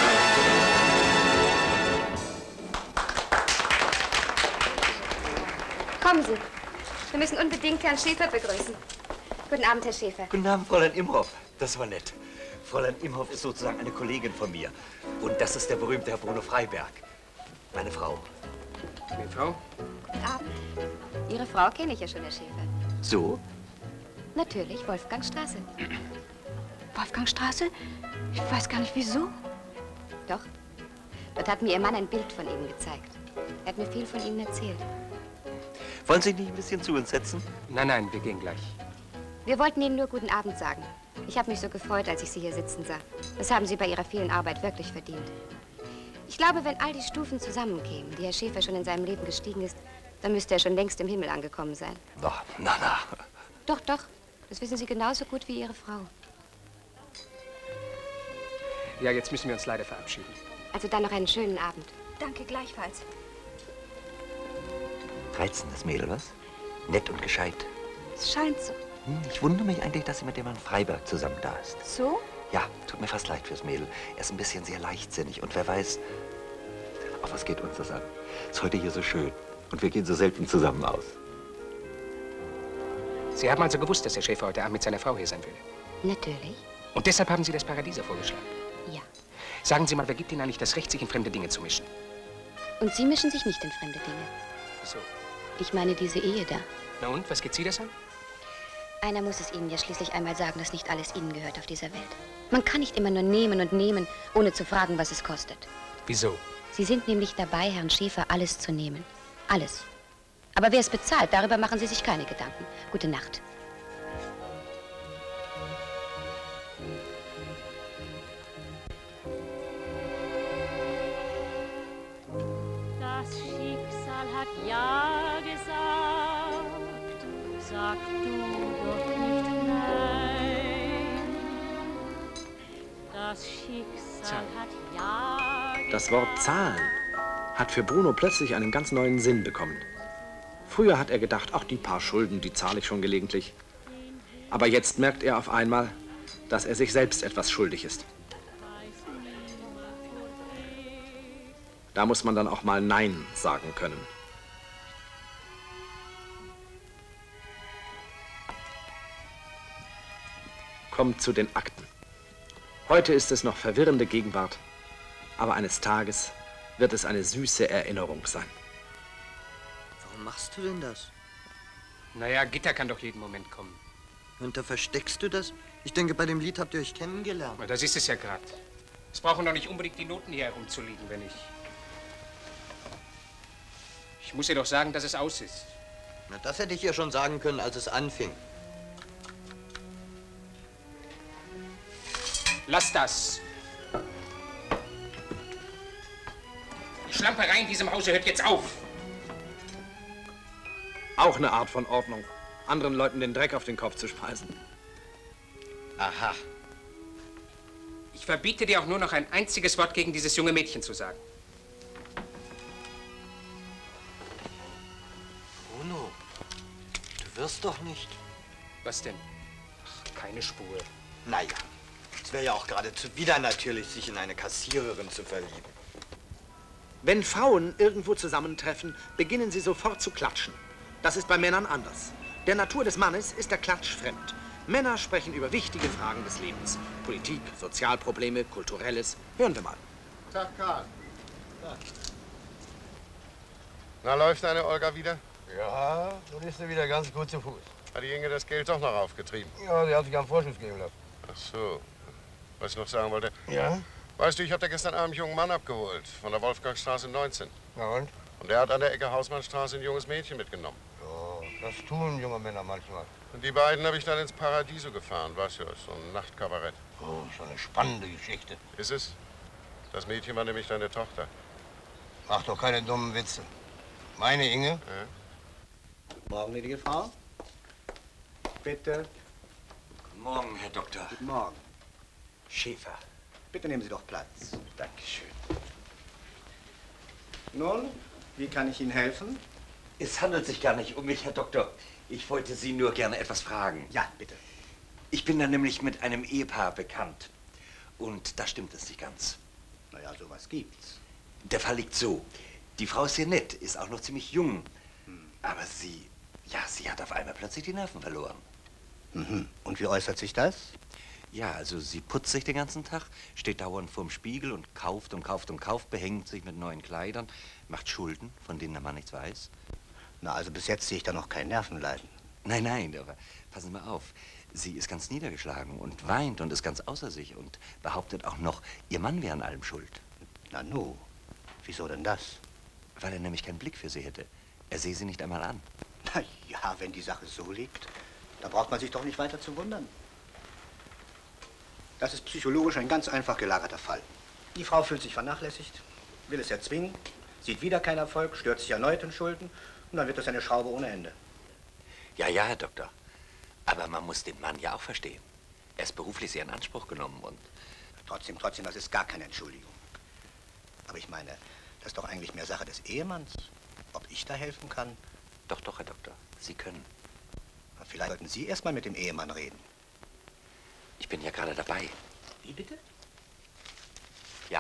Kommen Sie. Wir müssen unbedingt Herrn Schäfer begrüßen. Guten Abend, Herr Schäfer. Guten Abend, Fräulein Imhoff. Das war nett. Fräulein Imhoff ist sozusagen eine Kollegin von mir. Und das ist der berühmte Herr Bruno Freiberg. Meine Frau. Meine Frau? Guten Abend. Ihre Frau kenne ich ja schon, Herr Schäfer. So? Natürlich, Wolfgangstraße. Wolfgangstraße? Ich weiß gar nicht, wieso. Doch. Dort hat mir Ihr Mann ein Bild von Ihnen gezeigt. Er hat mir viel von Ihnen erzählt. Wollen Sie nicht ein bisschen zu uns setzen? Nein, nein, wir gehen gleich. Wir wollten Ihnen nur guten Abend sagen. Ich habe mich so gefreut, als ich Sie hier sitzen sah. Das haben Sie bei Ihrer vielen Arbeit wirklich verdient. Ich glaube, wenn all die Stufen zusammenkämen, die Herr Schäfer schon in seinem Leben gestiegen ist, dann müsste er schon längst im Himmel angekommen sein. Ach, na. Doch, doch. Das wissen Sie genauso gut wie Ihre Frau. Ja, jetzt müssen wir uns leider verabschieden. Also dann noch einen schönen Abend. Danke, gleichfalls. Reizendes Mädel, was? Nett und gescheit. Es scheint so. Ich wundere mich eigentlich, dass sie mit dem Herrn Freiberg zusammen da ist. So? Ja, tut mir fast leid fürs Mädel. Er ist ein bisschen sehr leichtsinnig und wer weiß... Auf was geht uns das an? Ist heute hier so schön und wir gehen so selten zusammen aus. Sie haben also gewusst, dass Herr Schäfer heute Abend mit seiner Frau hier sein würde? Natürlich. Und deshalb haben Sie das Paradies vorgeschlagen? Ja. Sagen Sie mal, wer gibt Ihnen eigentlich das Recht, sich in fremde Dinge zu mischen? Und Sie mischen sich nicht in fremde Dinge. Wieso? Ich meine diese Ehe da. Na und, was geht Sie das an? Einer muss es Ihnen ja schließlich einmal sagen, dass nicht alles Ihnen gehört auf dieser Welt. Man kann nicht immer nur nehmen und nehmen, ohne zu fragen, was es kostet. Wieso? Sie sind nämlich dabei, Herrn Schäfer alles zu nehmen. Alles. Aber wer es bezahlt, darüber machen Sie sich keine Gedanken. Gute Nacht. Das Schicksal hat ja gesagt, sag du doch nicht nein. Das Schicksal hat ja gesagt. Das Wort Zahlen hat für Bruno plötzlich einen ganz neuen Sinn bekommen. Früher hat er gedacht, ach, die paar Schulden, die zahle ich schon gelegentlich. Aber jetzt merkt er auf einmal, dass er sich selbst etwas schuldig ist. Da muss man dann auch mal Nein sagen können. Kommt zu den Akten. Heute ist es noch verwirrende Gegenwart, aber eines Tages wird es eine süße Erinnerung sein. Warum machst du denn das? Naja, Gitter kann doch jeden Moment kommen. Und da versteckst du das? Ich denke, bei dem Lied habt ihr euch kennengelernt. Na, das ist es ja gerade. Es brauchen doch nicht unbedingt die Noten hier herumzuliegen, wenn ich... Ich muss ihr doch sagen, dass es aus ist. Na, das hätte ich ihr schon sagen können, als es anfing. Lass das. Die Schlamperei in diesem Hause hört jetzt auf. Auch eine Art von Ordnung, anderen Leuten den Dreck auf den Kopf zu speisen. Aha. Ich verbiete dir auch nur noch ein einziges Wort gegen dieses junge Mädchen zu sagen. Bruno, du wirst doch nicht. Was denn? Ach, keine Spur. Naja, es wäre ja auch geradezu wieder natürlich, sich in eine Kassiererin zu verlieben. Wenn Frauen irgendwo zusammentreffen, beginnen sie sofort zu klatschen. Das ist bei Männern anders. Der Natur des Mannes ist der Klatsch fremd. Männer sprechen über wichtige Fragen des Lebens. Politik, Sozialprobleme, Kulturelles. Hören wir mal. Tag, Karl. Ja. Na, läuft deine Olga wieder? Ja, nun ist sie wieder ganz gut zu Fuß. Hat die Inge das Geld doch noch aufgetrieben? Ja, sie hat sich am Vorschuss geben lassen. Ach so. Was ich noch sagen wollte. Ja? Weißt du, ich hatte gestern Abend einen jungen Mann abgeholt. Von der Wolfgangstraße 19. Na und? Und der hat an der Ecke Hausmannstraße ein junges Mädchen mitgenommen. Ja, das tun junge Männer manchmal. Und die beiden habe ich dann ins Paradiso gefahren. Weißt du, so ein Nachtkabarett. Oh, schon eine spannende Geschichte. Ist es? Das Mädchen war nämlich deine Tochter. Mach doch keine dummen Witze. Meine Inge? Ja. Guten Morgen, gnädige Frau. Bitte. Guten Morgen, Herr Doktor. Guten Morgen. Schäfer. Bitte nehmen Sie doch Platz. Dankeschön. Nun, wie kann ich Ihnen helfen? Es handelt sich gar nicht um mich, Herr Doktor. Ich wollte Sie nur gerne etwas fragen. Ja, bitte. Ich bin da nämlich mit einem Ehepaar bekannt. Und da stimmt es nicht ganz. Naja, sowas gibt's. Der Fall liegt so. Die Frau ist sehr nett, ist auch noch ziemlich jung. Aber sie hat auf einmal plötzlich die Nerven verloren. Mhm. Und wie äußert sich das? Ja, also sie putzt sich den ganzen Tag, steht dauernd vorm Spiegel und kauft und kauft und kauft, behängt sich mit neuen Kleidern, macht Schulden, von denen der Mann nichts weiß. Na, also bis jetzt sehe ich da noch kein Nervenleiden. Nein, nein, aber passen Sie mal auf. Sie ist ganz niedergeschlagen und weint und ist ganz außer sich und behauptet auch noch, ihr Mann wäre an allem schuld. Na nu, wieso denn das? Weil er nämlich keinen Blick für sie hätte. Er sehe sie nicht einmal an. Na ja, wenn die Sache so liegt, dann braucht man sich doch nicht weiter zu wundern. Das ist psychologisch ein ganz einfach gelagerter Fall. Die Frau fühlt sich vernachlässigt, will es erzwingen, sieht wieder keinen Erfolg, stürzt sich erneut in Schulden und dann wird das eine Schraube ohne Ende. Ja, ja, Herr Doktor. Aber man muss den Mann ja auch verstehen. Er ist beruflich sehr in Anspruch genommen und... Trotzdem, das ist gar keine Entschuldigung. Aber ich meine, das ist doch eigentlich mehr Sache des Ehemanns. Ob ich da helfen kann? Doch, doch, Herr Doktor, Sie können. Na, vielleicht sollten Sie erst mal mit dem Ehemann reden. Ich bin ja gerade dabei. Wie bitte? Ja.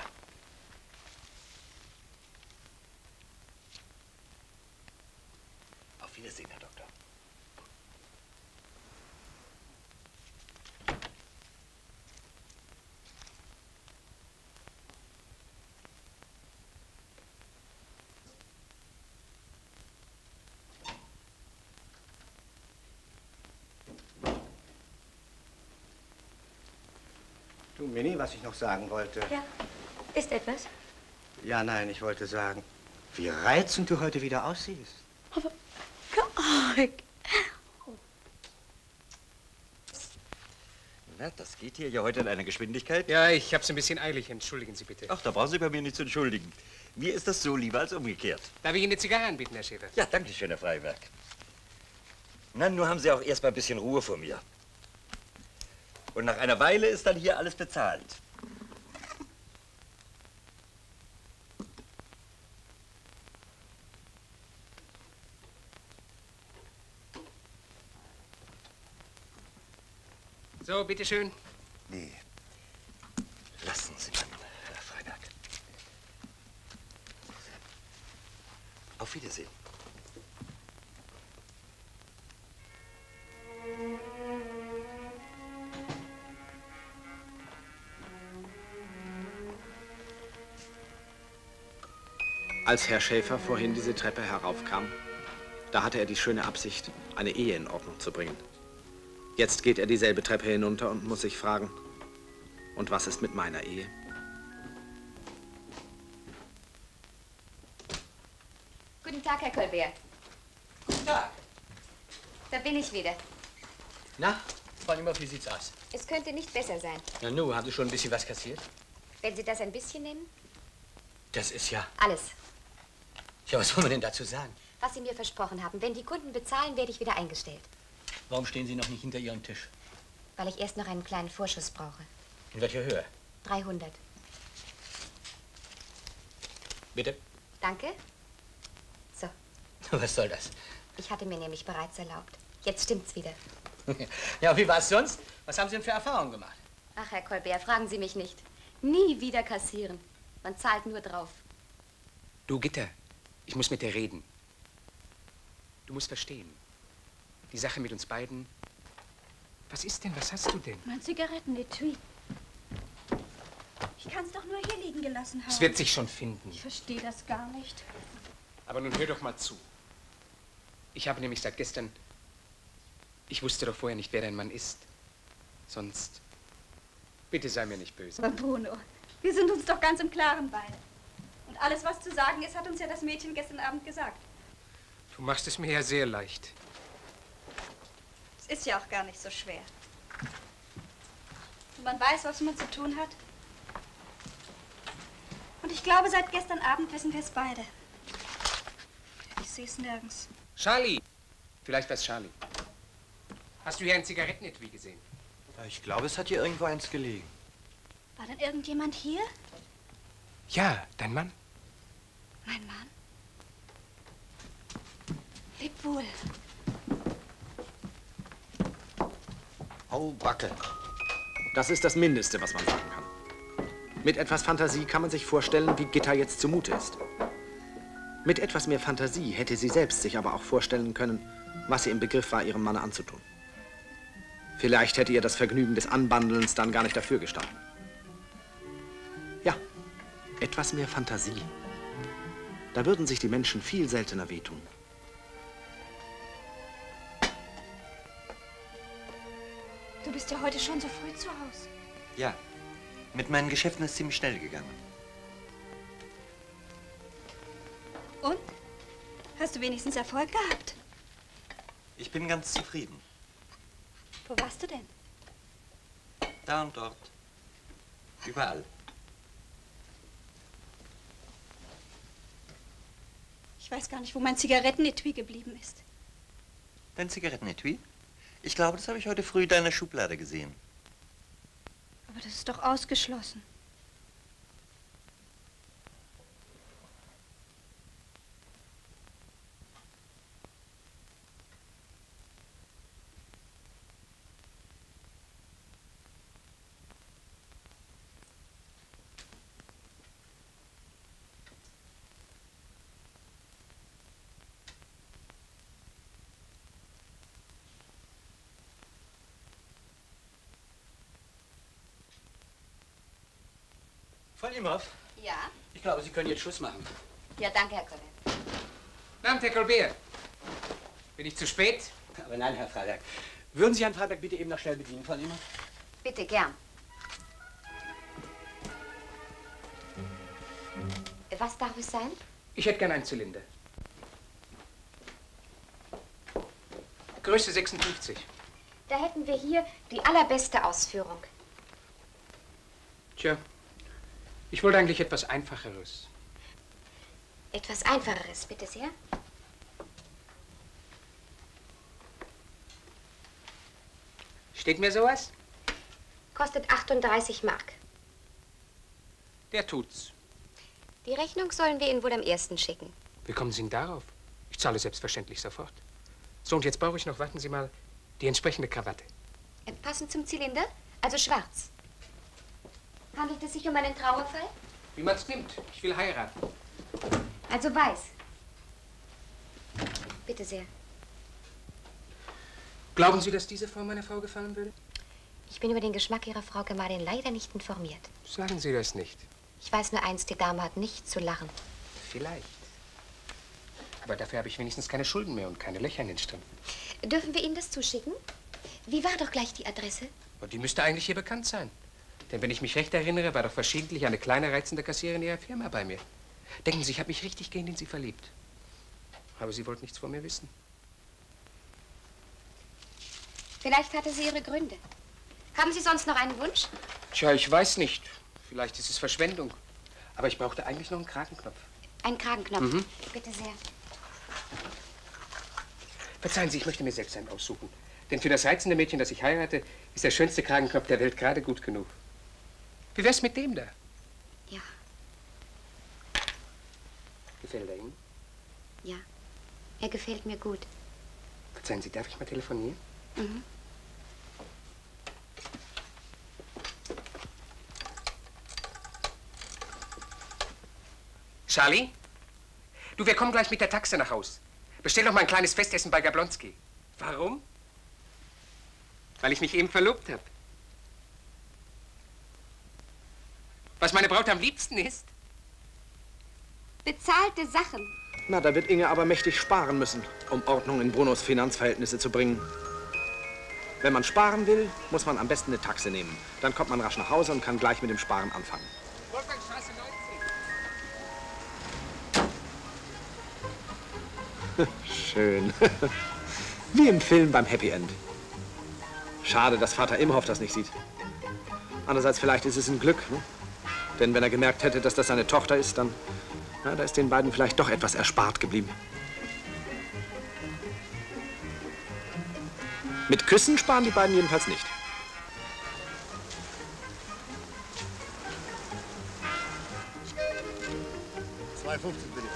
Auf Wiedersehen, Herr Doktor. Du, Minnie, was ich noch sagen wollte. Ja, ist etwas? Ja, nein, ich wollte sagen, wie reizend du heute wieder aussiehst. Aber, Georg. Na, das geht hier ja heute in einer Geschwindigkeit. Ja, ich hab's ein bisschen eilig. Entschuldigen Sie bitte. Ach, da brauchen Sie bei mir nicht zu entschuldigen. Mir ist das so lieber als umgekehrt. Darf ich Ihnen eine Zigarre anbieten, Herr Schäfer? Ja, danke schön, Herr Freiberg. Na, nur haben Sie auch erst mal ein bisschen Ruhe vor mir. Und nach einer Weile ist dann hier alles bezahlt. So, bitteschön. Nee. Lassen Sie mal, Herr Freiberg. Auf Wiedersehen. Als Herr Schäfer vorhin diese Treppe heraufkam, da hatte er die schöne Absicht, eine Ehe in Ordnung zu bringen. Jetzt geht er dieselbe Treppe hinunter und muss sich fragen, und was ist mit meiner Ehe? Guten Tag, Herr Colbert. Guten Tag. Da bin ich wieder. Na, Frau Nimmerf, wie sieht's aus? Es könnte nicht besser sein. Na nu, haben Sie schon ein bisschen was kassiert? Wenn Sie das ein bisschen nehmen? Das ist ja... Alles. Ja, was soll man denn dazu sagen? Was Sie mir versprochen haben. Wenn die Kunden bezahlen, werde ich wieder eingestellt. Warum stehen Sie noch nicht hinter Ihrem Tisch? Weil ich erst noch einen kleinen Vorschuss brauche. In welcher Höhe? 300. Bitte? Danke. So. Was soll das? Ich hatte mir nämlich bereits erlaubt. Jetzt stimmt's wieder. Ja, wie war's sonst? Was haben Sie denn für Erfahrungen gemacht? Ach, Herr Colbert, fragen Sie mich nicht. Nie wieder kassieren. Man zahlt nur drauf. Du, Gitter, ich muss mit dir reden. Du musst verstehen. Die Sache mit uns beiden. Was ist denn? Was hast du denn? Mein Zigarettenetui. Ich kann es doch nur hier liegen gelassen haben. Es wird sich schon finden. Ich verstehe das gar nicht. Aber nun hör doch mal zu. Ich habe nämlich seit gestern... Ich wusste doch vorher nicht, wer dein Mann ist. Sonst... Bitte sei mir nicht böse. Aber Bruno, wir sind uns doch ganz im Klaren beide. Und alles, was zu sagen ist, hat uns ja das Mädchen gestern Abend gesagt. Du machst es mir ja sehr leicht. Es ist ja auch gar nicht so schwer. Und man weiß, was man zu tun hat. Und ich glaube, seit gestern Abend wissen wir es beide. Ich sehe es nirgends. Charlie! Vielleicht war's Charlie. Hast du hier ein Zigarettenetui gesehen? Ja, ich glaube, es hat hier irgendwo eins gelegen. War denn irgendjemand hier? Ja, dein Mann. Mein Mann? Leb wohl. Oh, Backe. Das ist das Mindeste, was man sagen kann. Mit etwas Fantasie kann man sich vorstellen, wie Gitta jetzt zumute ist. Mit etwas mehr Fantasie hätte sie selbst sich aber auch vorstellen können, was sie im Begriff war, ihrem Manne anzutun. Vielleicht hätte ihr das Vergnügen des Anbandelns dann gar nicht dafür gestanden. Ja, etwas mehr Fantasie. Da würden sich die Menschen viel seltener wehtun. Du bist ja heute schon so früh zu Hause. Ja, mit meinen Geschäften ist es ziemlich schnell gegangen. Und? Hast du wenigstens Erfolg gehabt? Ich bin ganz zufrieden. Wo warst du denn? Da und dort. Überall. Ich weiß gar nicht, wo mein Zigarettenetui geblieben ist. Dein Zigarettenetui? Ich glaube, das habe ich heute früh in deiner Schublade gesehen. Aber das ist doch ausgeschlossen. Frau Imhoff, Ja? ich glaube, Sie können jetzt Schluss machen. Ja, danke, Herr Colbert. Guten Abend, Herr Colbert. Bin ich zu spät? Aber nein, Herr Freiberg. Würden Sie Herrn Freiberg bitte eben noch schnell bedienen, Frau Imhoff? Bitte, gern. Was darf es sein? Ich hätte gern einen Zylinder. Größe 56. Da hätten wir hier die allerbeste Ausführung. Tja, ich wollte eigentlich etwas Einfacheres. Etwas Einfacheres, bitte sehr. Steht mir sowas? Kostet 38 Mark. Der tut's. Die Rechnung sollen wir Ihnen wohl am 1. schicken. Wie kommen Sie denn darauf? Ich zahle selbstverständlich sofort. So, und jetzt brauche ich noch, warten Sie mal, die entsprechende Krawatte. Passend zum Zylinder, also schwarz. Handelt es sich um einen Trauerfall? Wie man's nimmt. Ich will heiraten. Also weiß. Bitte sehr. Glauben Sie, dass diese Form meiner Frau gefallen würde? Ich bin über den Geschmack Ihrer Frau Gemahlin leider nicht informiert. Sagen Sie das nicht. Ich weiß nur eins, die Dame hat nicht zu lachen. Vielleicht. Aber dafür habe ich wenigstens keine Schulden mehr und keine Löcher in den Strümpfen. Dürfen wir Ihnen das zuschicken? Wie war doch gleich die Adresse? Und die müsste eigentlich hier bekannt sein. Denn wenn ich mich recht erinnere, war doch verschiedentlich eine kleine, reizende Kassiererin Ihrer Firma bei mir. Denken Sie, ich habe mich richtig gehend in Sie verliebt. Aber Sie wollten nichts von mir wissen. Vielleicht hatte sie ihre Gründe. Haben Sie sonst noch einen Wunsch? Tja, ich weiß nicht. Vielleicht ist es Verschwendung. Aber ich brauchte eigentlich noch einen Kragenknopf. Ein Kragenknopf. Mhm. Bitte sehr. Verzeihen Sie, ich möchte mir selbst einen aussuchen. Denn für das reizende Mädchen, das ich heirate, ist der schönste Kragenknopf der Welt gerade gut genug. Wie wär's mit dem da? Ja. Gefällt er Ihnen? Ja. Er gefällt mir gut. Verzeihen Sie, darf ich mal telefonieren? Mhm. Charlie? Du, wir kommen gleich mit der Taxe nach Haus. Bestell doch mal ein kleines Festessen bei Gablonski. Warum? Weil ich mich eben verlobt habe. Was meine Braut am liebsten ist? Bezahlte Sachen. Na, da wird Inge aber mächtig sparen müssen, um Ordnung in Brunos Finanzverhältnisse zu bringen. Wenn man sparen will, muss man am besten eine Taxe nehmen. Dann kommt man rasch nach Hause und kann gleich mit dem Sparen anfangen. Wolfgangstraße 19. Schön. Wie im Film beim Happy End. Schade, dass Vater Imhoff das nicht sieht. Andererseits, vielleicht ist es ein Glück. Ne? Denn wenn er gemerkt hätte, dass das seine Tochter ist, dann na, da ist den beiden vielleicht doch etwas erspart geblieben. Mit Küssen sparen die beiden jedenfalls nicht. 2,50 bitte.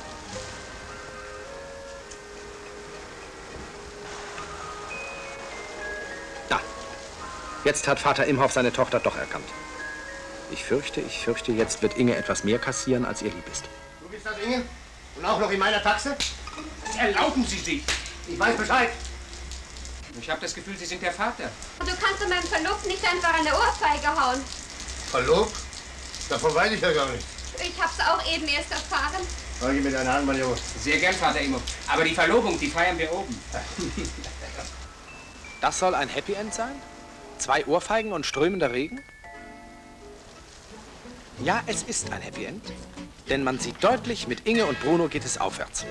Da. Jetzt hat Vater Imhoff seine Tochter doch erkannt. Ich fürchte, jetzt wird Inge etwas mehr kassieren, als ihr lieb ist. Du bist das, Inge? Und auch noch in meiner Taxe? Erlauben Sie sich! Ich weiß Bescheid. Ich habe das Gefühl, Sie sind der Vater. Du kannst doch meinem Verlobten nicht einfach eine Ohrfeige hauen. Verlobt? Davon weiß ich ja gar nicht. Ich hab's auch eben erst erfahren. Sag ich mit deiner Hand, mein Junge. Sehr gern, Vater Imhoff. Aber die Verlobung, die feiern wir oben. Das soll ein Happy End sein? 2 Ohrfeigen und strömender Regen? Ja, es ist ein Happy End. Denn man sieht deutlich, mit Inge und Bruno geht es aufwärts.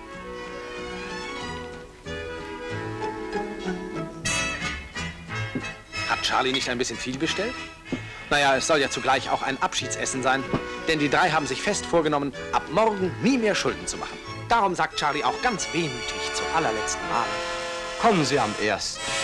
Hat Charlie nicht ein bisschen viel bestellt? Naja, es soll ja zugleich auch ein Abschiedsessen sein. Denn die 3 haben sich fest vorgenommen, ab morgen nie mehr Schulden zu machen. Darum sagt Charlie auch ganz wehmütig zum allerletzten Mal: Kommen Sie am 1.